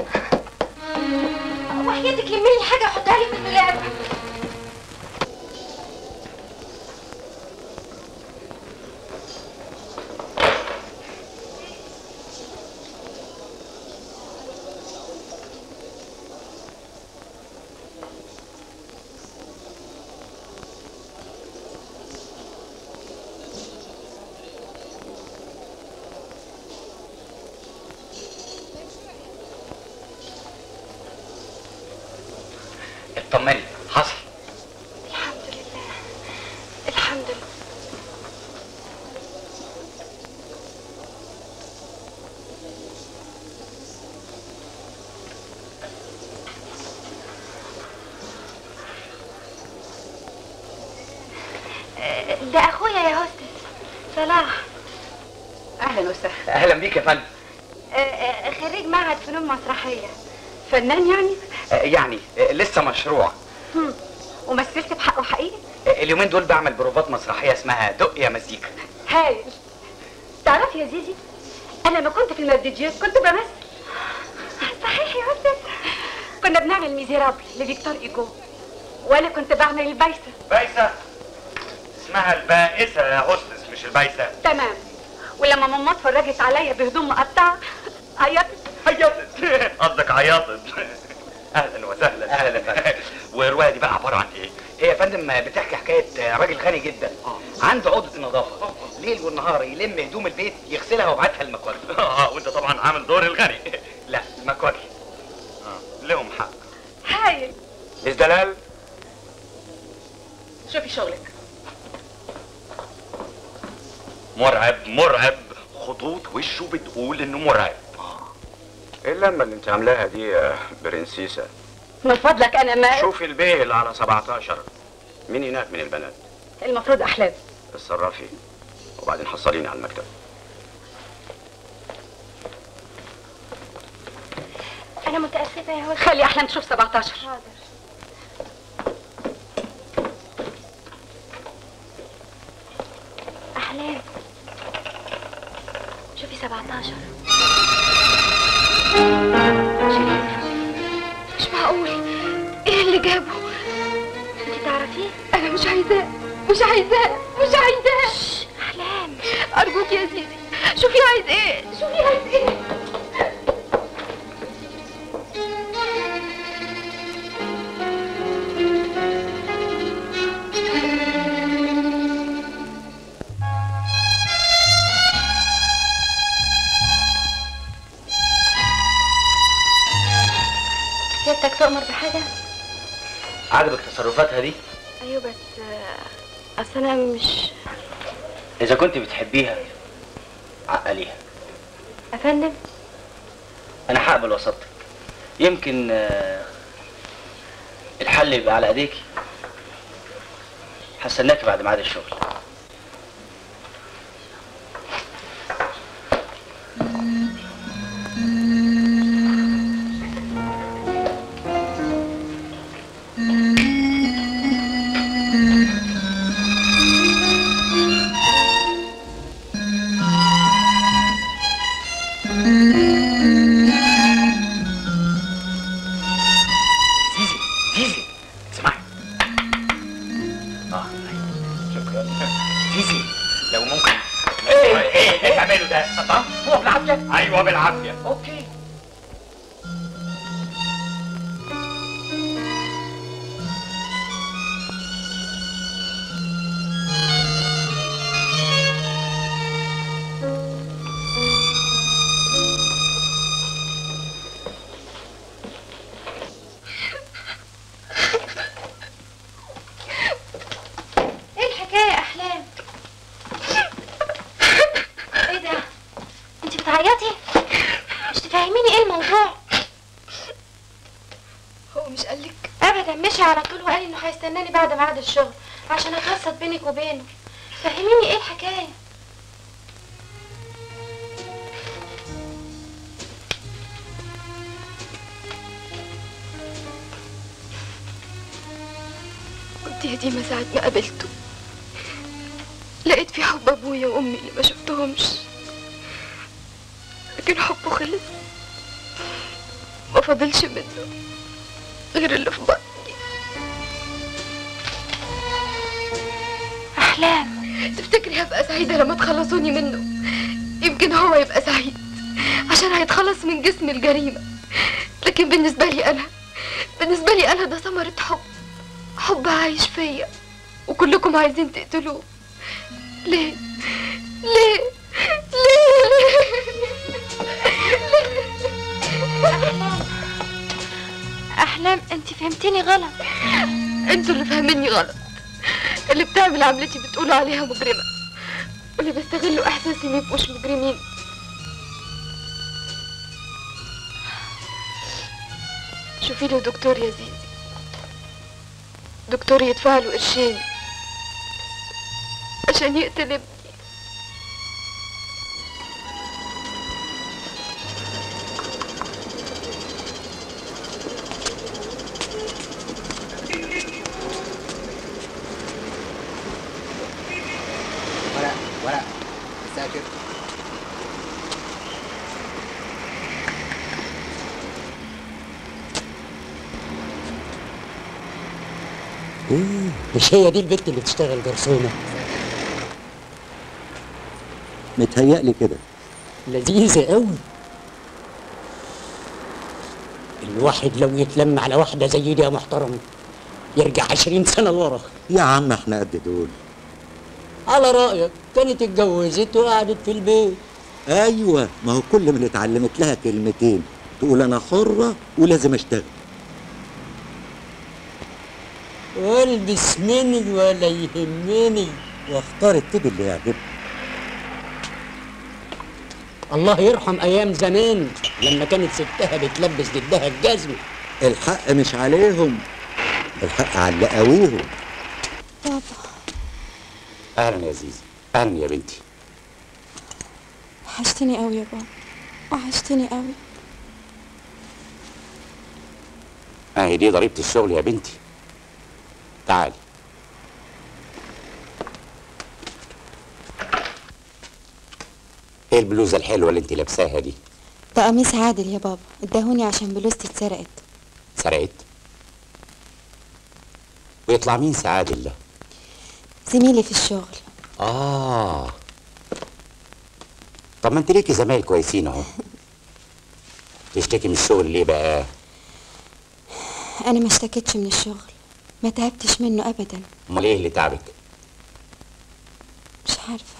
وحياتك لمي لي حاجه وحطها لي في الدولاب. اطمني، حصل. الحمد لله الحمد لله. ده اخويا يا هوستس صلاح. اهلا وسهلا. اهلا بيك يا فندم. خريج معهد فنون مسرحيه. فنان يعني؟ يعني لسه مشروع. ومثلت بحقه حقيقي؟ اليومين دول بعمل بروفات مسرحيه اسمها دق يا مزيكا. هايل. تعرفي يا زيزي انا ما كنت في الماديجيات كنت بمثل. صحيح يا هوستس. كنا بنعمل ميزيرابل لفيكتور ايجو، وانا كنت بعمل البايسه. بايسه؟ اسمها البائسه يا هوستس مش البايسه. تمام. ولما ماما اتفرجت عليا بهدوم مقطعه عيطت. قصدك عيطت. اهلا وسهلا. اهلا. والروايه دي بقى عباره عن ايه؟ هي يا فندم بتحكي حكايه راجل غني جدا عنده عقده النظافه، ليل والنهار يلم هدوم البيت يغسلها ويبعتها للمكواجي. وانت طبعا عامل دور الغني. لا المكواجي. لهم حق. هايل. مش دلال؟ شوفي شغلك. مرعب مرعب، خطوط وشه بتقول انه مرعب. ايه اللمه اللي انت عاملاها دي يا برنسيسه؟ من فضلك انا ما شوفي البيه اللي على 17. مين هناك من البنات؟ المفروض احلام. اتصرفي وبعدين حصليني على المكتب. انا متاسفه يا هوستس. خلي احلام تشوف 17. حاضر. احلام شوفي 17. شريف مش معقول. ايه اللي جابه؟ انت تعرفيه؟ انا مش عايزاه مش عايزاه مش عايزاه. احلام ارجوك يا زيزي شوفي عايز ايه شوفي عايز ايه. سيادتك تؤمر بحاجه؟ عجبك تصرفاتها دي؟ ايوه بس اصل انا مش. اذا كنت بتحبيها عقليها. افندم انا هقبل وسطك. يمكن الحل يبقى على ايديكي. هستناكي بعد ميعاد الشغل. ايوه بالعافيه. اوكي. ايه الحكايه يا احلام؟ ايه ده؟ انت بتعيطي؟ مش تفهميني ايه الموضوع؟ هو مش قالك؟ ابدا، مشي على طول وقال انه هيستناني بعد ميعاد الشغل عشان اتوسط بينك وبينه. فهميني ايه الحكايه؟ كنت يا ديما ساعة ما قابلته لقيت في حب ابويا وامي اللي ما شفتهمش، لكن حبه خلص ما فاضلش منه غير اللي في بطني. احلام، تفتكري هبقى سعيدة لما تخلصوني منه؟ يمكن هو يبقى سعيد عشان هيتخلص من جسم الجريمة، لكن بالنسبة لي أنا ده ثمرة حب عايش فيا وكلكم عايزين تقتلوه. ليه؟ ليه؟ ليه؟ احلام، انت فهمتيني غلط. انتوا اللي فاهميني غلط. اللي بتعمل عملتي بتقولوا عليها مجرمة، واللي بيستغلوا احساسي ما يبقوش مجرمين. شوفي له دكتور يا زيزي، دكتور يدفع له قرشين عشان يقتل ابني. ورق ساكت. مش هي دي البنت اللي بتشتغل جرسونة؟ متهيألي كده. لذيذة قوي. الواحد لو يتلم على واحدة زي دي يا محترم يرجع 20 سنة لورا. يا عم احنا قد دول. على رأيك كانت اتجوزت وقعدت في البيت. ايوه، ما هو كل ما اتعلمت لها كلمتين تقول انا حرة ولازم اشتغل. والبس مني ولا يهمني، واختار التيب اللي يعجبني. الله يرحم ايام زمان لما كانت ستها بتلبس جدها الجزمة. الحق مش عليهم، الحق على اللي قويهم. بابا. اهلا يا زيزي. اهلا يا بنتي. وحشتني قوي يا بابا، وحشتني قوي. اهي دي ضريبة الشغل يا بنتي. تعالي. ايه البلوزة الحلوة اللي انت لابساها دي؟ ده قميص عادل يا بابا، اداهوني عشان بلوزتي اتسرقت. سرقت؟ ويطلع مين سعادل ده؟ زميلي في الشغل. طب ما انت ليكي زمايل كويسين اهو. تشتكي من الشغل ليه بقى؟ انا ما اشتكيتش من الشغل، ما تعبتش منه ابدا. امال ايه اللي تعبك؟ مش عارفه،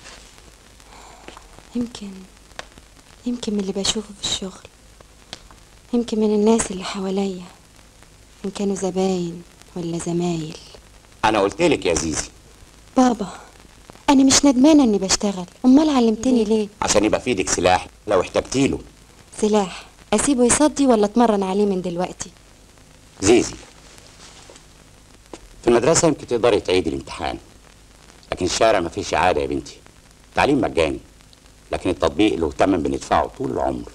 يمكن من اللي بشوفه في الشغل، يمكن من الناس اللي حواليا، ان كانوا زباين ولا زمايل. انا قلتلك يا زيزي. بابا، انا مش ندمانه اني بشتغل، امال علمتني ليه؟ عشان يبقى في ايدك سلاح لو احتجتيله. سلاح؟ اسيبه يصدي ولا اتمرن عليه من دلوقتي؟ زيزي، في المدرسة يمكن تقدري تعيدي الامتحان، لكن الشارع ما فيش إعادة يا بنتي. تعليم مجاني، لكن التطبيق اللي تمن بندفعه طول العمر.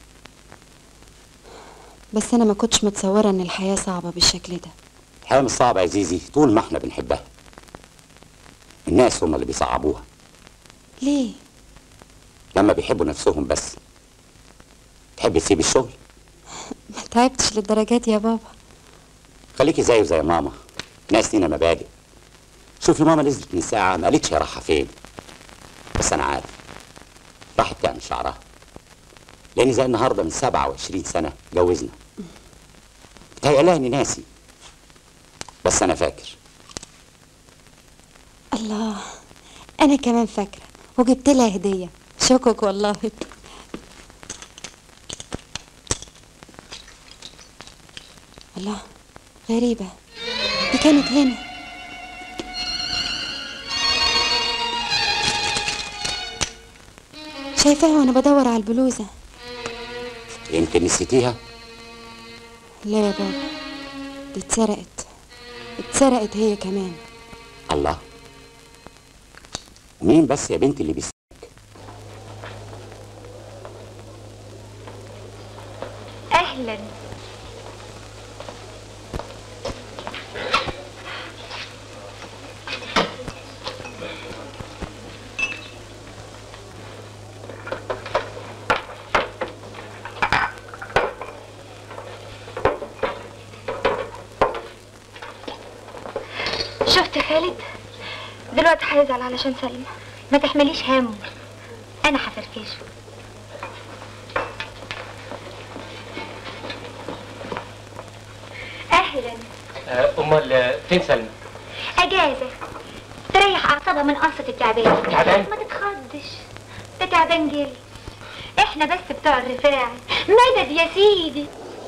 بس انا ما كنتش متصوره ان الحياه صعبه بالشكل ده. الحياة مش صعبة يا زيزي طول ما احنا بنحبها. الناس هم اللي بيصعبوها. ليه؟ لما بيحبوا نفسهم بس. تحبي تسيبي الشغل؟ ما تعبتش للدرجات يا بابا. خليكي زيه زي ماما، ناس لينا مبادئ. شوفي ماما نزلت من ساعة ما قالتش هي رايحة فين، بس أنا عارف راحت تعمل شعرها، لأن زي النهاردة من 27 سنة جوزنا. بتهيألها إني ناسي، بس أنا فاكر. الله، انا كمان فاكره وجبت لها هديه. شكرك والله. الله، غريبه دي كانت هنا. شايفاها وانا بدور على البلوزه. يمكن نسيتيها؟ لا يا بابا، دي اتسرقت هي كمان. الله، مين بس يا بنتي اللي بيسرق؟ اهلا. شفت خالد؟ دلوقتي هيزعل علشان سلمى. ما تحمليش همه، انا هفركشه. اهلا. امال فين سلمى؟ اجازه تريح اعصابها من قرصه التعبان. تعبان؟ ما تتخضش، ده تعبان جلد. احنا بس بتوع الرفاعي. مدد يا سيدي.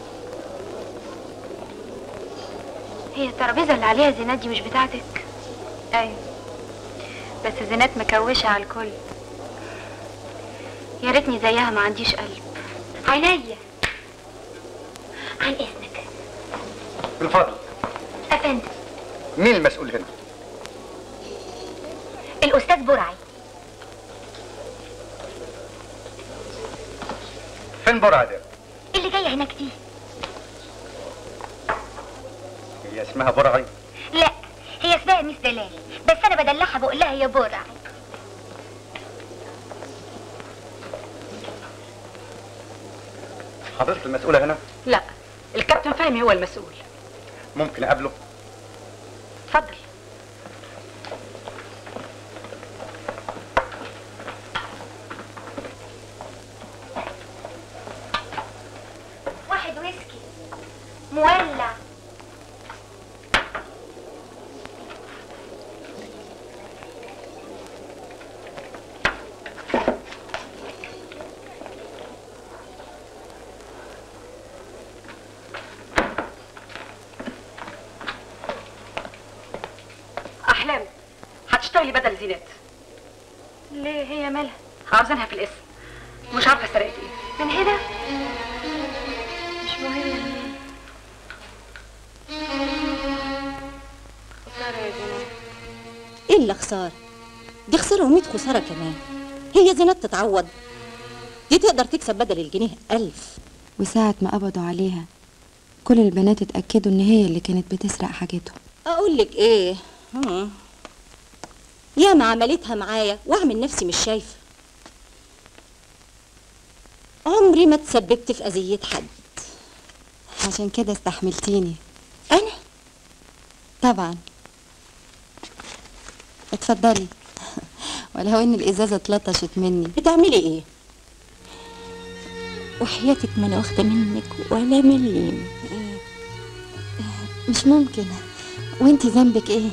هي الترابيزه اللي عليها زينات دي مش بتاعتك؟ ايوه، بس زينات مكوشه على الكل. يا ريتني زيها ما عنديش قلب. عينيا. عن اذنك. من فضلك. افندم. مين المسؤول هنا؟ الاستاذ برعي. فين برعي ده؟ اللي جايه هناك دي. هي اسمها برعي؟ لا، هي اسمها ميس دلال، بس انا بدلعها بقول لها يا برعي. حضرتك المسؤولة هنا؟ لا، الكابتن فهمي هو المسؤول. ممكن اقابله؟ اتفضل. واحد ويسكي مولع. احلام، هتشتغلي بدل زينات. ليه، هي مالها؟ عاوزينها في الاسم، مش عارفه سرقت ايه. من هنا؟ مش مهم. خسارة يا زينات. ايه اللي خسارة؟ دي خسارة و100 خسارة كمان. هي زينات تتعوض؟ دي تقدر تكسب بدل الجنيه 1000. وساعة ما قبضوا عليها كل البنات اتأكدوا ان هي اللي كانت بتسرق حاجتهم. اقول لك ايه؟ يا ما عملتها معايا واعمل نفسي مش شايفه. عمري ما تسببت في اذية حد. عشان كده استحملتيني. انا؟ طبعا. اتفضلي. ولو ان الازازة اتلطشت مني. بتعملي ايه؟ وحياتك ما انا واخده منك ولا مليم. مش ممكن. وانتي ذنبك ايه؟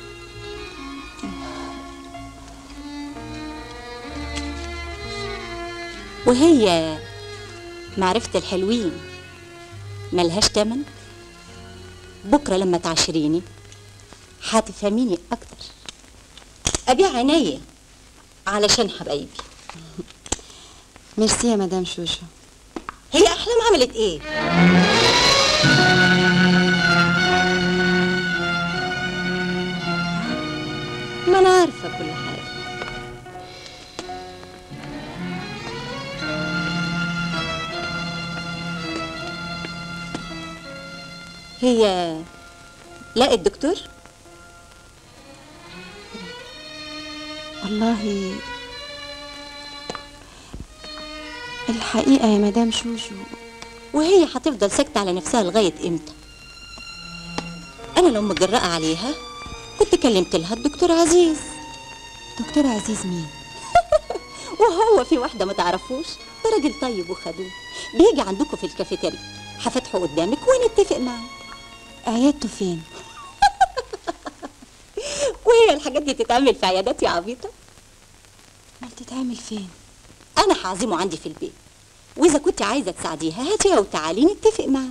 وهي معرفة الحلوين ملهاش تمن. بكرة لما تعاشريني هتفهميني اكتر. ابيع عينيا علشان حبايبي. ميرسي يا مدام شوشو. هي احلام عملت ايه؟ ما انا عارفه كل حاجه. هي لقت الدكتور؟ والله الحقيقة يا مدام شوشو، وهي هتفضل ساكتة على نفسها لغاية امتى؟ أنا لو متجرأة عليها كنت كلمت لها الدكتور عزيز. دكتور عزيز مين؟ وهو في واحدة ما تعرفوش؟ ده راجل طيب وخدوم، بيجي عندكم في الكافيتيريا، هفتحه قدامك ونتفق معاه. عيادته فين؟ وهي الحاجات دي تتعمل في عيادات يا عبيطة؟ امال تتعمل فين؟ أنا هعزمه عندي في البيت، وإذا كنت عايزة تساعديها هاتيها وتعالي نتفق معاه.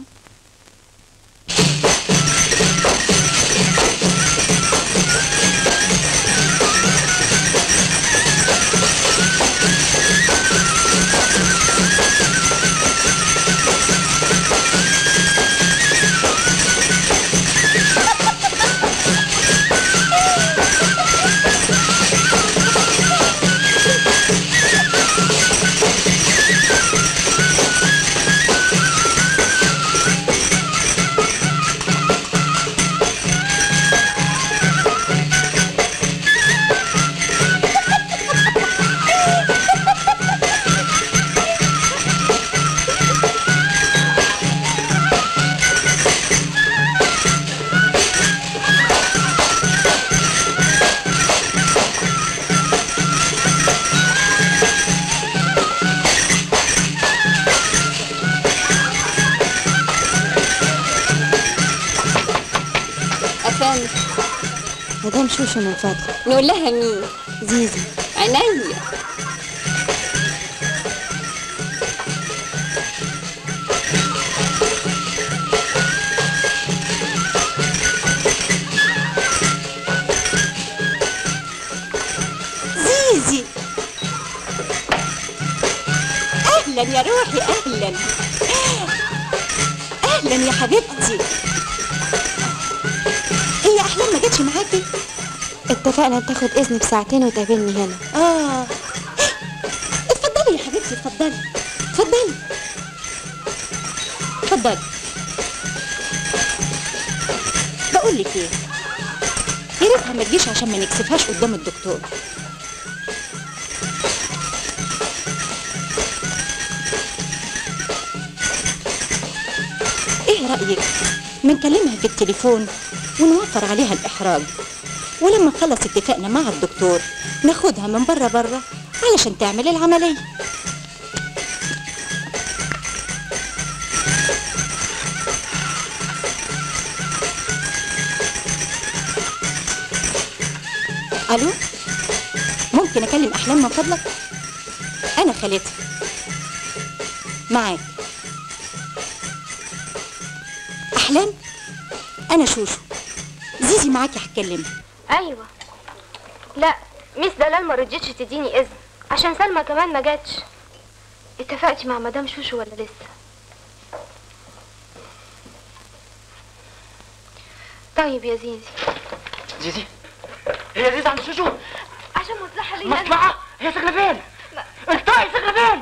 مدام شوشو من فضلك. نقول لها مين؟ زيزي. عينيا. زيزي، اهلا يا روحي، اهلا اهلا يا حبيبتي. هي احلام ما جاتش معاكي؟ اتفقنا تاخد اذن بساعتين وتقابلني هنا. اتفضلي يا حبيبتي، اتفضلي اتفضلي اتفضلي. بقول لك ايه، يا ريتها ما تجيش عشان ما نكسفهاش قدام الدكتور. ايه رأيك ما نكلمها في التليفون ونوفر عليها الإحراج، ولما نخلص اتفاقنا مع الدكتور ناخدها من بره علشان تعمل العملية. ألو، ممكن أكلم أحلام من فضلك؟ أنا خالتها معاك. أحلام، أنا شوشو، زيزي معاكي هتكلمها. ايوه. لا، ميس دلال ما رضيتش تديني اذن عشان سلمى كمان ما جاتش. اتفقتي مع مدام شوشو ولا لسه؟ طيب يا زيزي. زيزي؟ هي زيزي عند شوشو؟ عشان مصلحة ليا. مصلحة؟ هي ساكنة فين؟ انتهي، ساكنة فين؟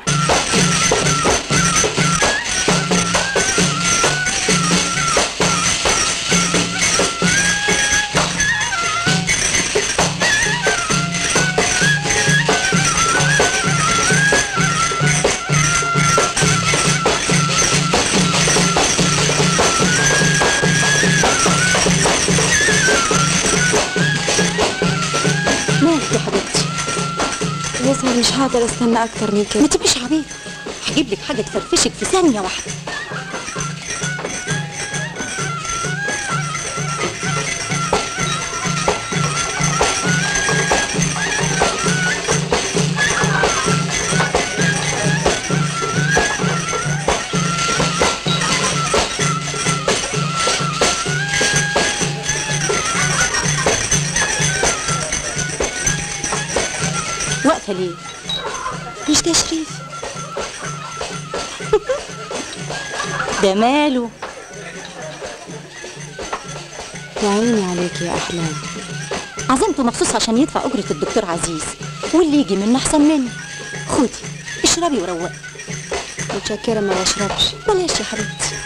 مالك يا حبيبتي؟ يظهر مش هقدر استنى اكتر من كده. ما تبقيش عبيط، هجيب لك حاجة تفرفشك في ثانية واحدة. واقفة ليه؟ مش تشريف. ده ماله؟ يا عيني عليك يا احلام. عزمته مخصوص عشان يدفع اجره الدكتور عزيز، واللي يجي منه احسن مني. خدي اشربي وروقي. متشكره، ما بشربش. بلاش يا حبيبتي.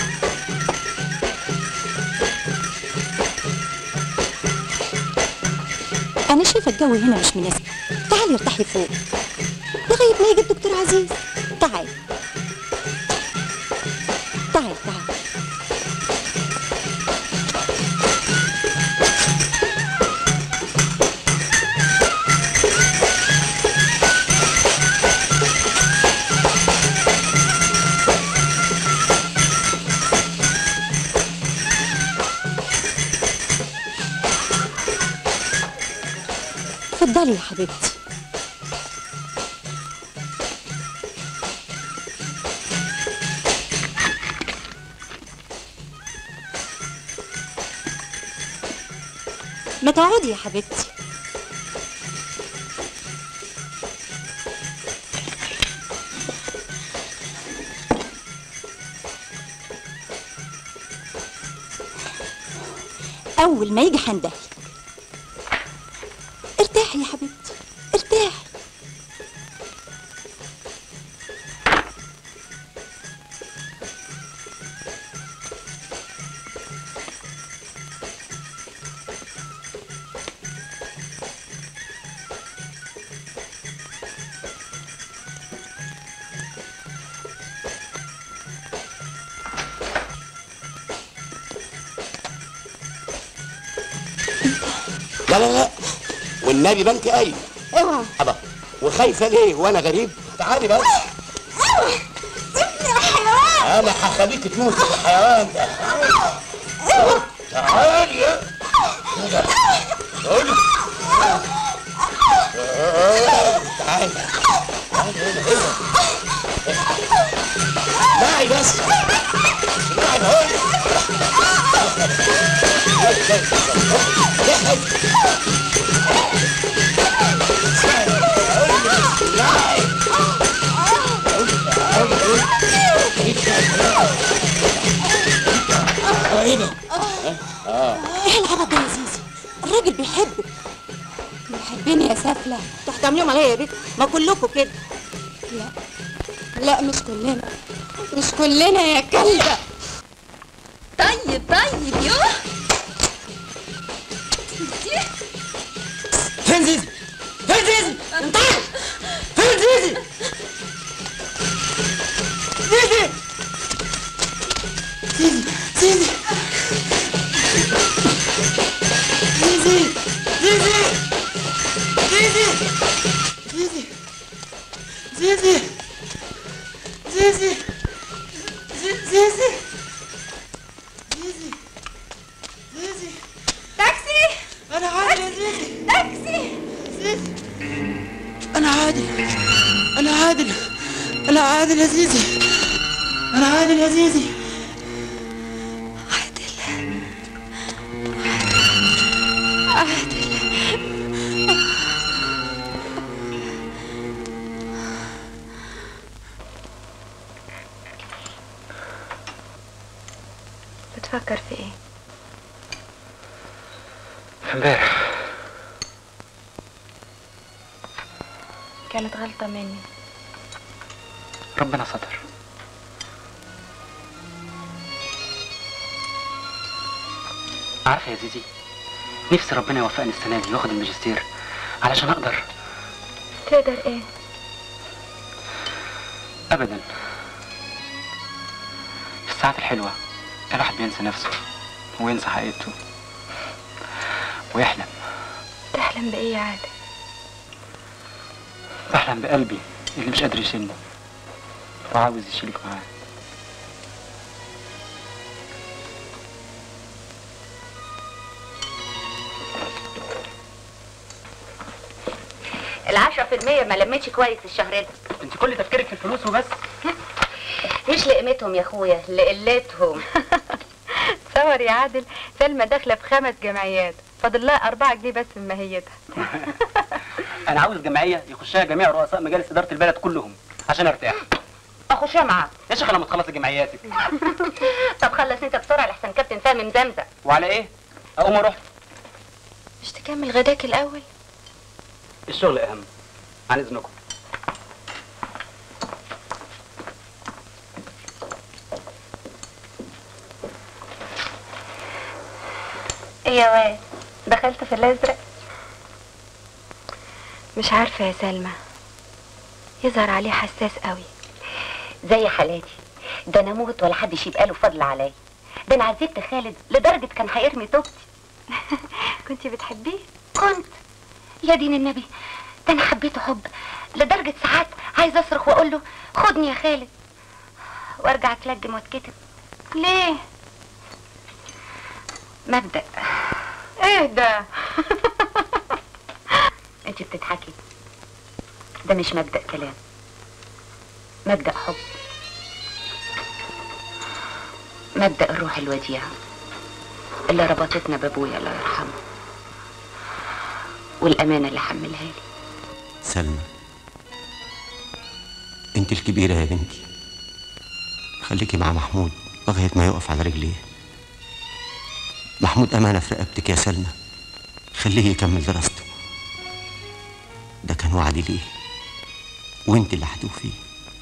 انا شايفه الجو هنا مش مناسب. تعالي ارتاحي فوق لغايه ما يجي الدكتور عزيز. تعالي تعالي تعالي. اتفضلي يا حبيبتي. ما تقعدي يا حبيبتي. أول ما يجي هندهلك. ارتاحي يا حبيبتي ارتاحي. لا لا لا والنبي بنك اي. اوعى. ابا وخايفه ليه وانا غريب؟ تعالي بس. سيبني يا حيوان. انا هخليك تموت في الحيوان ده. تعالي تعالي تعالي معي بس. معي بقول ايه العبط ده يا زيزي؟ الراجل بيحبك. بيحبني يا سافله. انتوا هتعملوهم عليا يا بنت؟ ما كلكم كده. لا لا مش كلنا، مش كلنا يا كلبه. طيب طيب يوه. فين زيزي؟ فين زيزي؟ انطلق. فين زيزي؟ زيزي زيزي زيزي زيزي زيزي زيزي زيزي زيزي زيزي زيزي زيزي. تاكسي. أنا عادل يا زيزي. تاكسي. زيزي أنا عادل. أنا عادل. أنا عادل يا زيزي. أنا عادل يا زيزي. عادل. بتفكر في ايه؟ امبارح كانت غلطة مني. ربنا ستر. عارفة يا زيزي، نفسي ربنا يوفقني السنة دي واخد الماجستير علشان اقدر. تقدر ايه؟ ابدا. في الساعات الحلوة الواحد بينسى نفسه وينسى حقيقته ويحلم. تحلم بايه يا عادل؟ بحلم بقلبي اللي مش قادر يشيلني وعاوز يشيلك معاه. ال10% ما لمتش كويس الشهر ده. انت كل تفكيرك في الفلوس وبس. مش لقيمتهم يا اخويا، لقلتهم. تصور يا عادل، سلمى داخله في 5 جمعيات، فاضل لها 4 جنيه بس من ماهيتها. انا عاوز جمعيه يخشها جميع رؤساء مجالس اداره البلد كلهم عشان ارتاح. اخشها معاك. يا شيخ لما تخلص جمعياتك. طب خلص انت بسرعه لحسن كابتن فهمي مزمزق. وعلى ايه؟ اقوم اروح. مش تكمل غداك الاول؟ الشغل اهم. عن اذنكم. ايه يا واد، دخلت في الازرق؟ مش عارفه يا سلمى، يظهر عليه حساس قوي. زي حالاتي، ده انا اموت ولا حدش يبقى له فضل عليا. ده انا عذبت خالد لدرجه كان هيرمي توبتي. كنتي بتحبيه؟ كنت. يا دين النبي، ده انا حبيته حب لدرجه ساعات عايزه اصرخ واقول له خدني يا خالد، وارجع اتلجم واتكتب. ليه؟ مبدأ. ايه ده؟ انت بتضحكي. ده مش مبدأ كلام، مبدأ حب، مبدأ الروح الوديعة اللي ربطتنا بابويا الله يرحمه، والأمانة اللي حملها لي. سلمى، انت الكبيرة يا بنتي، خليكي مع محمود لغاية ما يقف على رجليه. محمود أمانة في رقبتك يا سلمى، خليه يكمل دراسته. ده كان وعدي ليه، وانت اللي هتوفيه.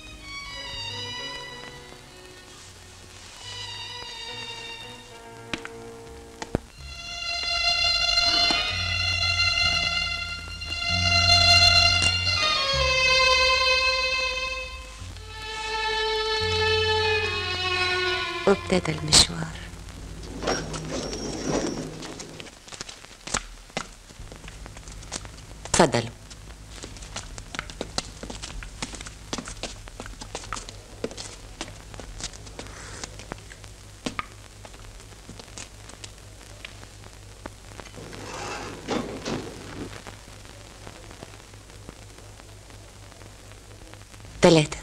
وابتدى المشوار. اتفضلوا. ثلاثة.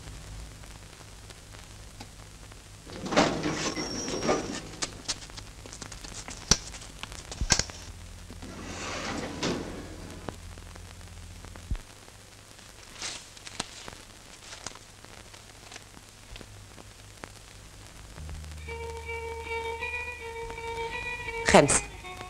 خمسة.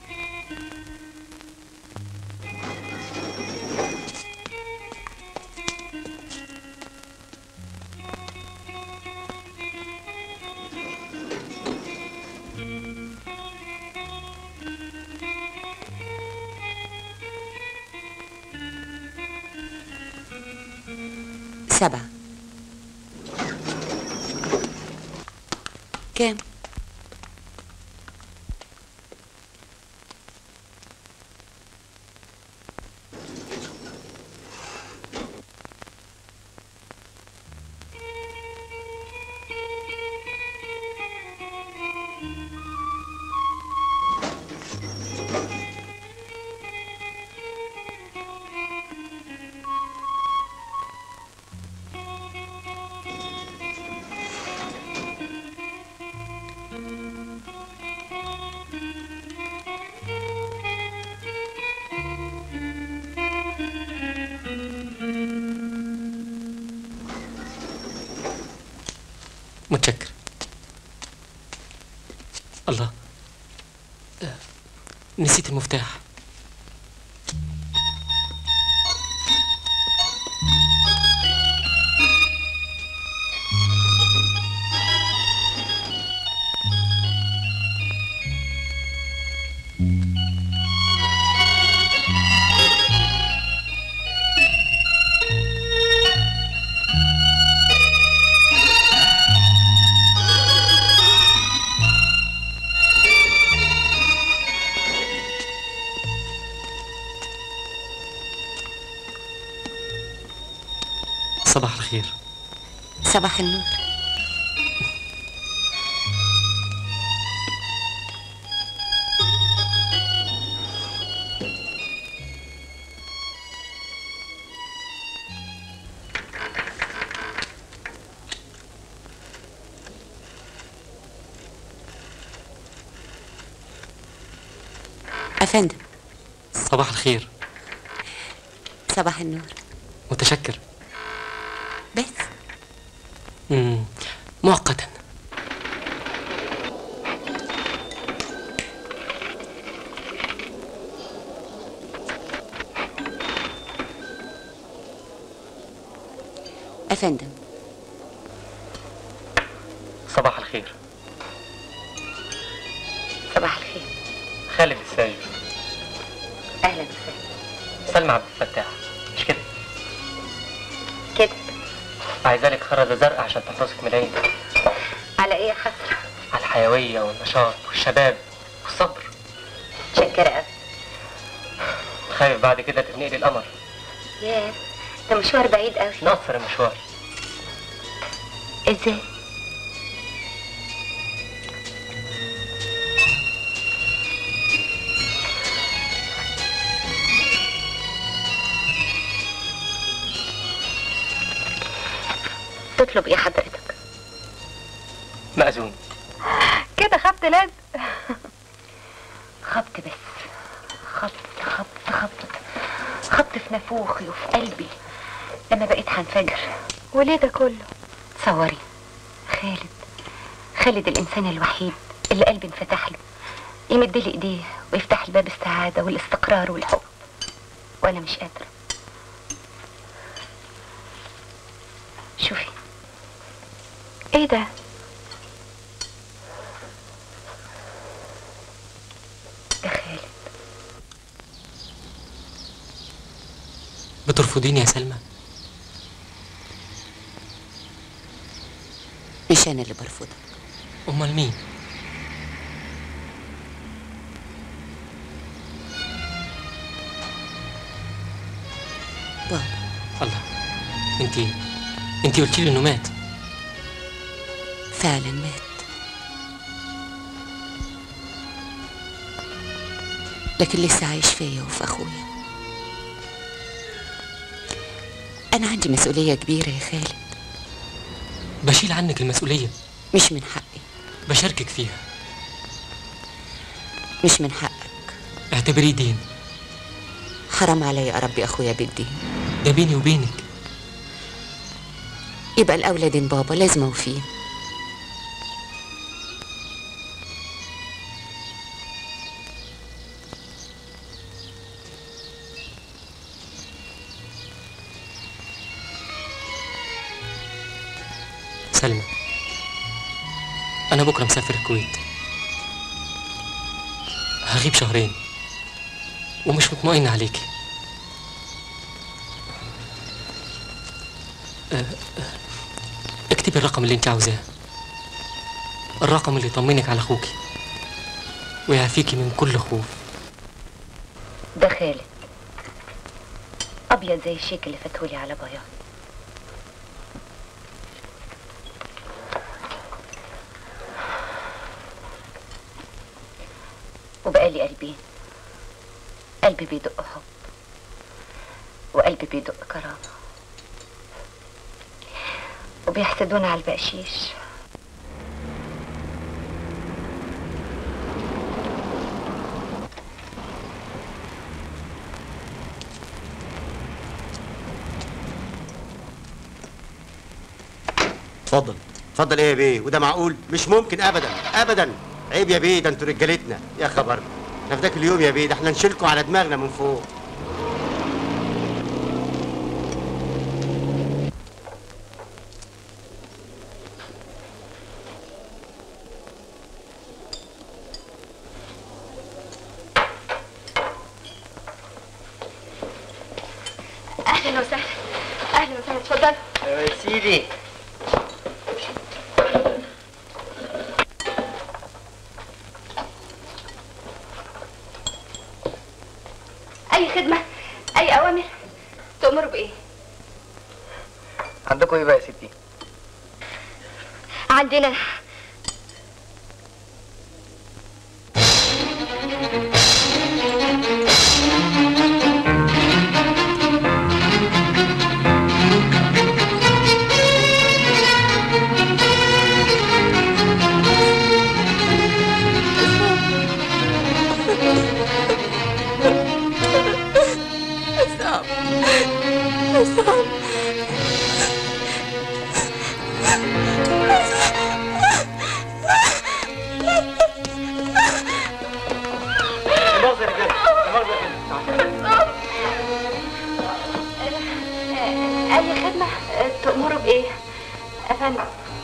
سبعة. كام؟ متشكر. الله، نسيت المفتاح. صباح الخير. صباح النور. أفندم. صباح الخير. صباح النور. متشكر. بس مؤقتا. أفندم. صباح الخير. صباح الخير. خالد السايب. أهلا وسهلا. سلمى عبد الفتاح، مش كده؟ كده. عايزالك خرزة زرقاء عشان تحرسك من العين. على إيه يا حسرة؟ على الحيوية والنشاط والشباب والصبر. متشكرة أوي. خايف بعد كده تتنقلي القمر. ياه، ده مشوار بعيد أوي. نقصر المشوار. إزاي؟ تطلب ايه حضرتك؟ مأذون. كده خبط لازم. خبط بس. خبط خبط خبط خبط في نافوخي وفي قلبي لما بقيت هنفجر. وليه ده كله؟ تصوري خالد الانسان الوحيد اللي قلبي انفتح له، يمد لي ايديه ويفتح لي باب السعاده والاستقرار والحب، وانا مش قادره. شوفي. ايه ده؟ ده خالد. بترفضيني يا سلمى؟ مش انا اللي برفضك. امال مين؟ بابا. الله، انتي قلتي لي انه مات. فعلا مات، لكن لسه عايش فيا وفي اخويا. انا عندي مسؤولية كبيرة يا خالد. بشيل عنك المسؤولية. مش من حقي. بشاركك فيها. مش من حقك. اعتبريه دين. حرام عليا اربي اخويا بالدين. ده بيني وبينك. يبقى الاولى دين بابا لازم اوفيه. سلمى، أنا بكرة مسافر الكويت. هغيب شهرين ومش مطمئن عليكي. اكتبي الرقم اللي انت عاوزاه، الرقم اللي يطمنك على اخوكي ويعافيكي من كل خوف. ده خالد، ابيض زي الشيك اللي فتهولي على بياض. وبقالي قلبي بيدق حب، وقلبي بيدق كرامة، وبيحسدونا على البقشيش. اتفضل ايه يا بيه؟ وده معقول؟ مش ممكن ابدا ابدا. عيب يا بيه، ده انتوا رجالتنا. يا خبر، احنا في ذاك اليوم يا بيه ده احنا نشيلكوا على دماغنا من فوق. اهلا وسهلا. اهلا وسهلا، اتفضلوا. يا سيدي. اي خدمة، اي اوامر، تؤمروا بايه؟ عندكم ايه بقى يا ستي؟ عندنا عصام. افندم.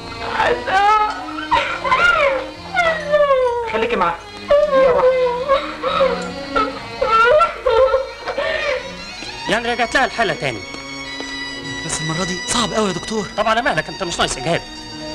خليكي معاه. يعني رجعت لها الحالة تاني. بس المرة دي صعب قوي يا دكتور. طب على مهلك، انت مش ناقص اجهاد.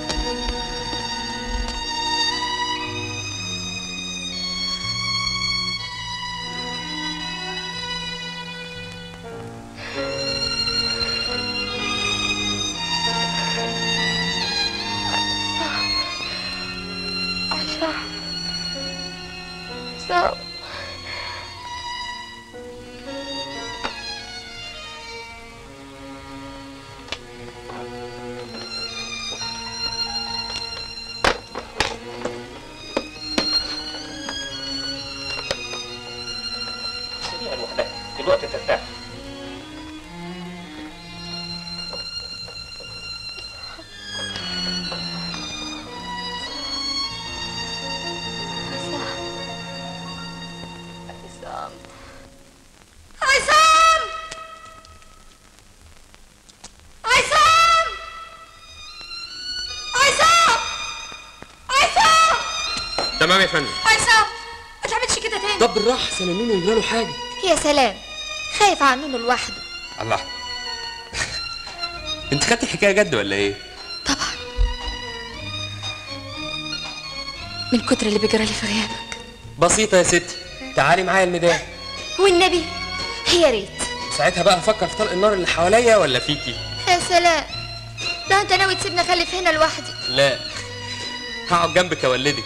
صعب. سيبيها لوحدها دلوقتي ترتاح. تمام يا فندم. عصام ما تعملش كده تاني. طب بالراحه سلمينه يجراله حاجه. يا سلام، خايف عنه لوحده. الله، انت خدتي الحكايه جد ولا ايه؟ من كتر اللي بيجرالي في غيابك. بسيطه يا ستي، تعالي معايا الميدان. والنبي يا ريت. ساعتها بقى افكر في طلق النار اللي حواليا ولا فيكي؟ يا سلام، ده انت ناوي تسيبني اخلف هنا لوحدي؟ لا، هقعد جنبك اولدك.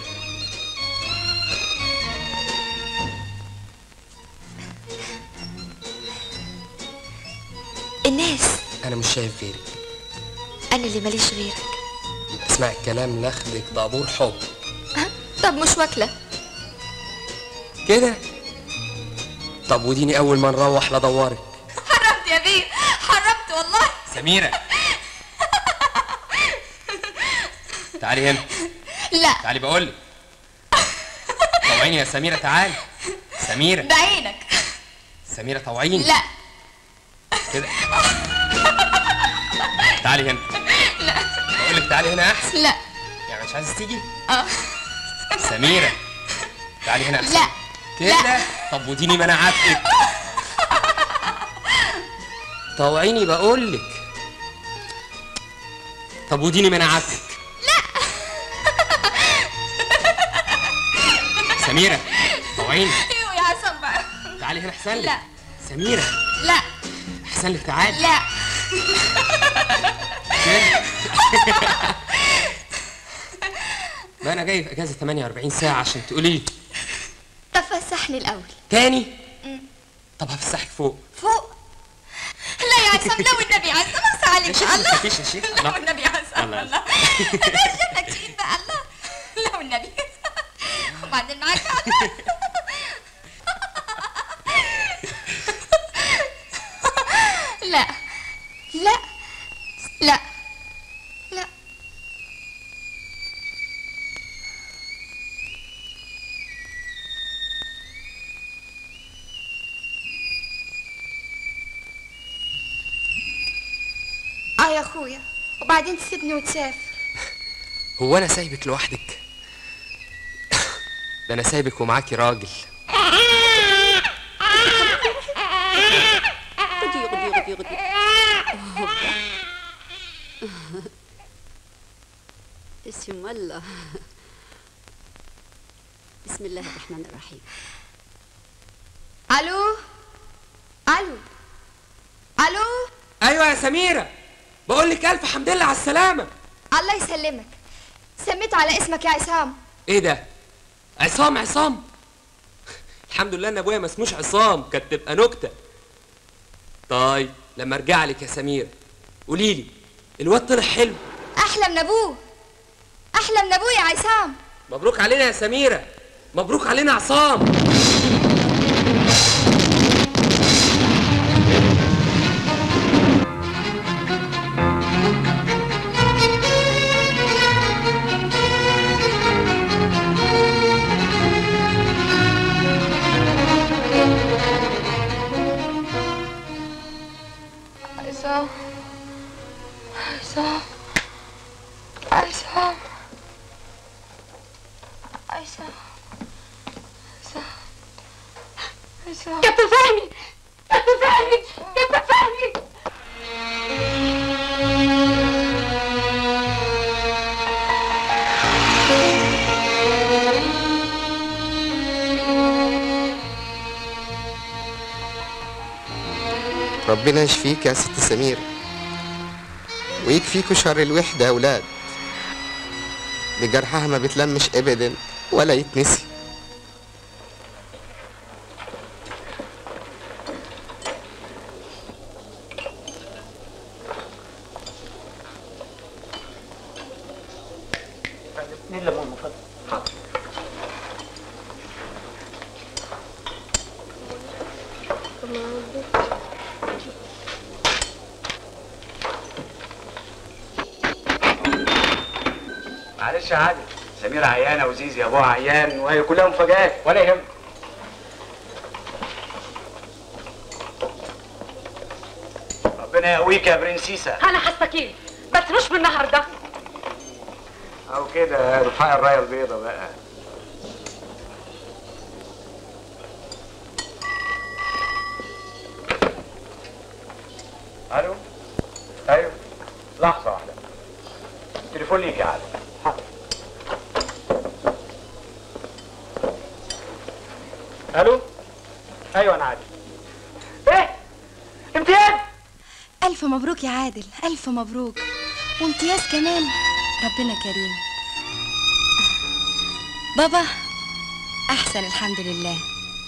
الناس. انا مش شايف غيرك. انا اللي ماليش غيرك. اسمعي الكلام لاخدك طابور حب. طب مش واكله كده؟ طب وديني اول ما نروح لدورك. حرمت يا بيه، حرمت والله. سميره تعالي هنا. لا تعالي بقولك. طوعيني يا سميره، تعالي. سميره بعينك. سميره طوعيني. لا كده. تعالي هنا. لا بقولك تعالي هنا احسن. لا يعني مش عايزه تيجي؟ اه سميره تعالي هنا احسن. لا كده. طب وديني مناعتك. طوعيني بقولك. طب وديني مناعتك. لا سميره طوعيني. ايوه يا عصام بقى. تعالي هنا احسن لك. لا سميره لا احسن لك، تعالي. لا ما انا جاي في اجازه 48 ساعه عشان تقولي لي. طب فسحني الاول. تاني؟ طب هفسحك فوق. فوق؟ لا يا عصام، لا والنبي يا عصام، اخص عليك. يا شيخ ما الله، تخافيش يا شيخ. لا والنبي يا عصام. الله. الله شكلك شقيت بقى. الله، لا والنبي. وبعدين معاك لا لا لا لا. يا اخويا، وبعدين تسيبني وتسافر؟ هو انا سايبك لوحدك؟ ده انا سايبك ومعاكي راجل. غدي اسم الله. بسم الله الرحمن الرحيم. الو الو الو. ايوه يا سميره، بقول لك الف حمد لله على السلامه. الله يسلمك. سميته على اسمك يا عصام. ايه ده؟ عصام؟ عصام؟ الحمد لله ان ابويا ما اسموش عصام، كانت تبقى نكته. طيب لما ارجع لك يا سميره قولي لي الواد طلع حلو؟ احلى من ابوه، احلى من ابوه يا عصام. مبروك علينا يا سميره، مبروك علينا عصام. عصام عصام ربنا يشفيك يا ست سمير ويكفيكوا شر الوحدة يا أولاد. دي جرحها ما بتلمش أبدا ولا يتنسي. اتنين ليمون من فضلك. حاضر. معلش يا عادل، سمير عيانه وزيزي ابوها عيان وهي كلها مفاجآت ولا يهمك. ربنا يقويك يا برنسيسه. انا هستكين بس مش من النهارده. او كده ارفعي الرايه البيضه بقى. الو. ايوه لحظه واحده. التليفون ليك يا عادل. حاضر. الو. ايوه انا عادل. ايه امتياز؟ ألف مبروك يا عادل، ألف مبروك، وامتياز كمان، ربنا كريم. بابا أحسن الحمد لله.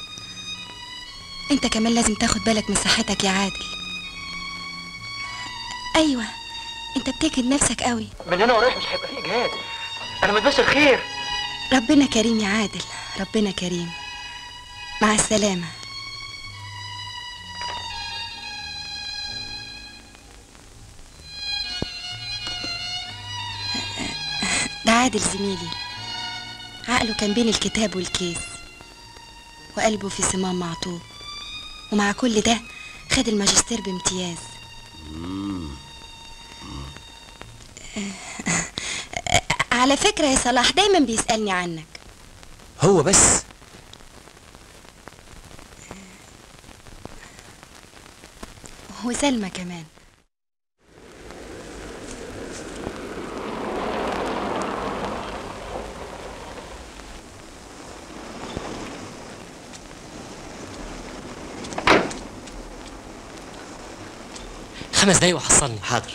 أنت كمان لازم تاخد بالك من صحتك يا عادل. أيوة أنت بتجهد نفسك قوي. من هنا ورايح مش هيبقى فيه اجهاد. انا متبشر خير. ربنا كريم يا عادل، ربنا كريم. مع السلامة. ده عادل زميلي، عقله كان بين الكتاب والكيس وقلبه في صمام معطوب، ومع كل ده خد الماجستير بامتياز. على فكرة يا صلاح دايما بيسألني عنك. هو بس وسلمى كمان. خمس دقايق وحصلني. حاضر.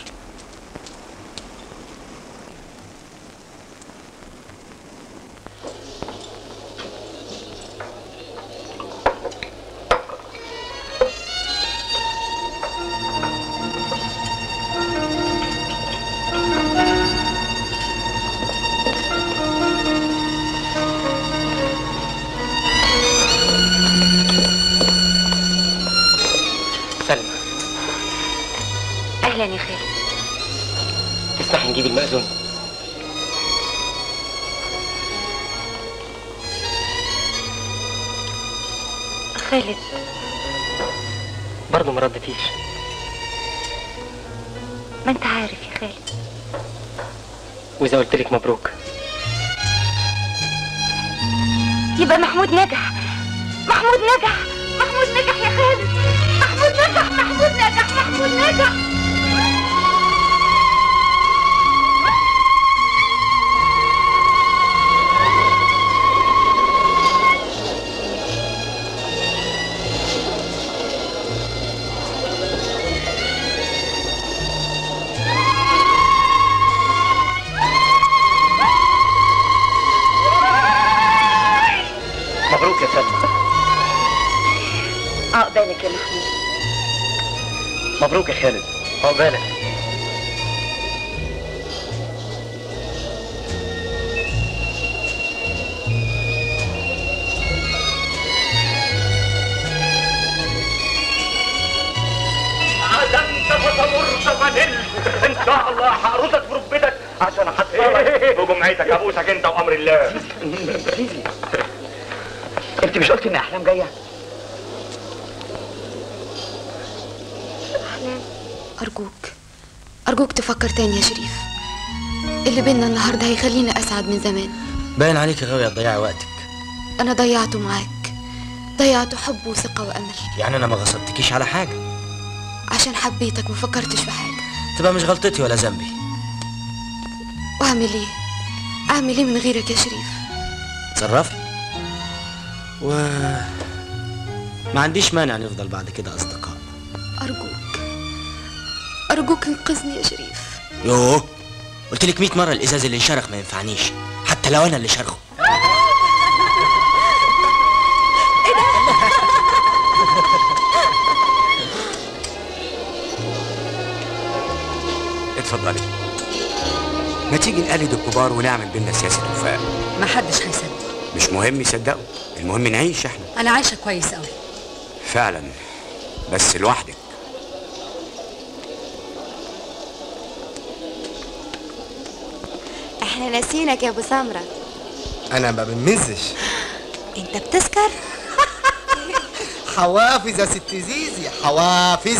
سلمى. اهلا يا خالد. تسمحي نجيب المأذون؟ خالد برضه ما ردتيش. ما انت عارف يا خالد. واذا قلت لك مبروك يبقى محمود نجح. محمود نجح. محمود نجح يا خالد. محمود نجح. محمود نجح. محمود نجح. مبروك يا سلمى. عقبالك يا محمود. مبروك يا خالد. عقبالك. عزمت وتمر فنل ان شاء الله هقرصك في ركبتك عشان احصلك بجمعتك ابوسك انت وامر الله. انت مش قلت ان احلام جايه؟ أرجوك تفكر تاني يا شريف. اللي بينا النهاردة هيخليني أسعد من زمان. باين عليك يا غاوية تضيعي وقتك. أنا ضيعته معاك، ضيعته حب وثقة وأمل. يعني أنا ما غصبتكيش على حاجة. عشان حبيتك ما فكرتش في حاجة. تبقى مش غلطتي ولا ذنبي. وأعمل إيه؟ أعمل إيه من غيرك يا شريف؟ تصرفي. ما عنديش مانع نفضل بعد كده أصدقاء. أرجوك انقذني يا شريف. يوه، قلت لك 100 مرة الإزاز اللي انشرخ ما ينفعنيش، حتى لو أنا اللي شرخه. اتفضلي. ما تيجي نقلد الكبار ونعمل بينا سياسة وفاء. ما حدش هيصدق. مش مهم يصدقوا، المهم نعيش احنا. أنا عايشة كويس قوي. فعلا، بس لوحدك. احنا ناسينك يا ابو سمرة. انا ما بمزش. انت بتسكر؟ حوافز يا ست زيزي، حوافز.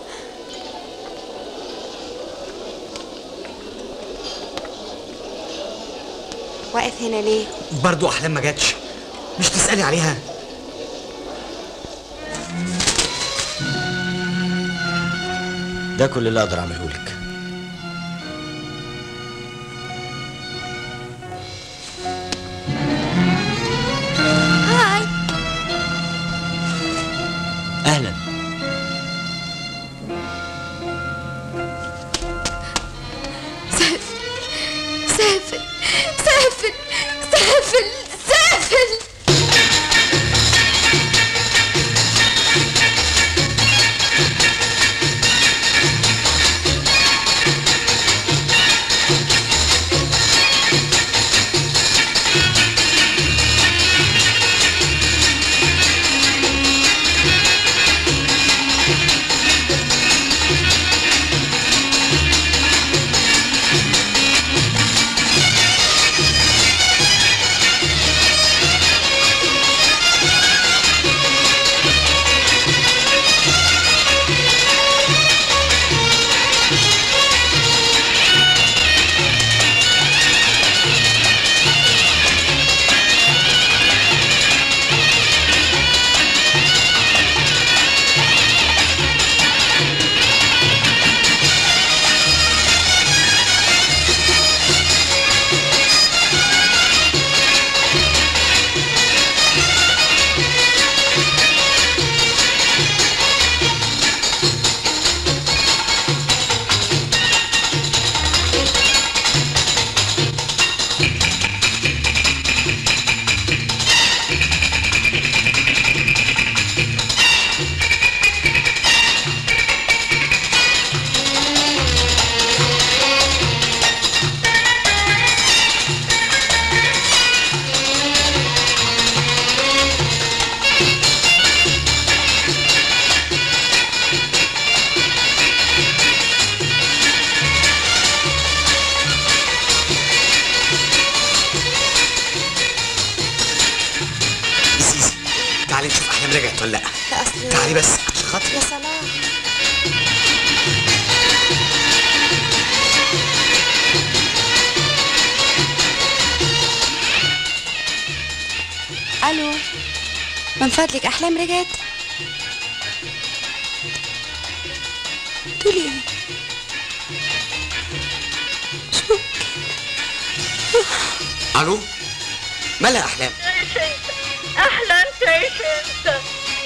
واقف هنا ليه؟ برضو أحلام ما جاتش، مش تسألي عليها؟ ده كل اللي أقدر أعمله لك. هاي. أهلا. سافل سافل سافل سافل. تعالي نشوف أحلام رجعت ولا لأ. تعالي بس عشان خاطري. يا صلاح. الو، من فضلك احلام رجعت؟ تقولي ايه؟ شو؟ الو، مالها احلام؟ احلام تعيش انت.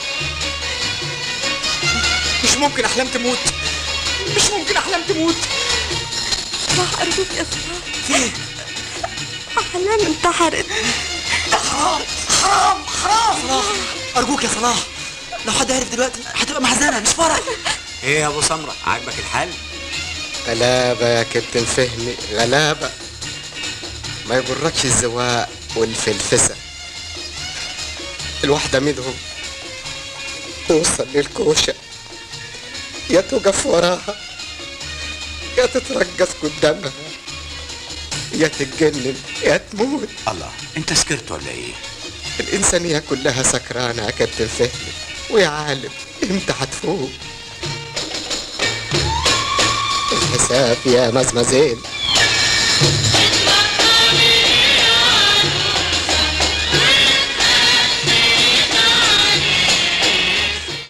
مش ممكن احلام تموت، مش ممكن احلام تموت. صلاح ارجوك يا صلاح، احلام انتحرت. حرام حرام حرام. صلاح ارجوك يا صلاح، لو حد عرف دلوقتي هتبقى محزنه مش فرح. ايه يا ابو سمره، عاجبك الحال؟ غلابة يا كابتن فهمي، غلابة. ما يغركش الزواق والفلفسة. الواحدة منهم توصل للكوشة، يا توقف وراها يا تترقص قدامها، يا تتجنن يا تموت. الله، انت سكرت ولا ايه؟ الإنسانية كلها سكرانة يا كابتن فهمي، ويا عالم امتى هتفوق؟ الحساب يا مزمزين.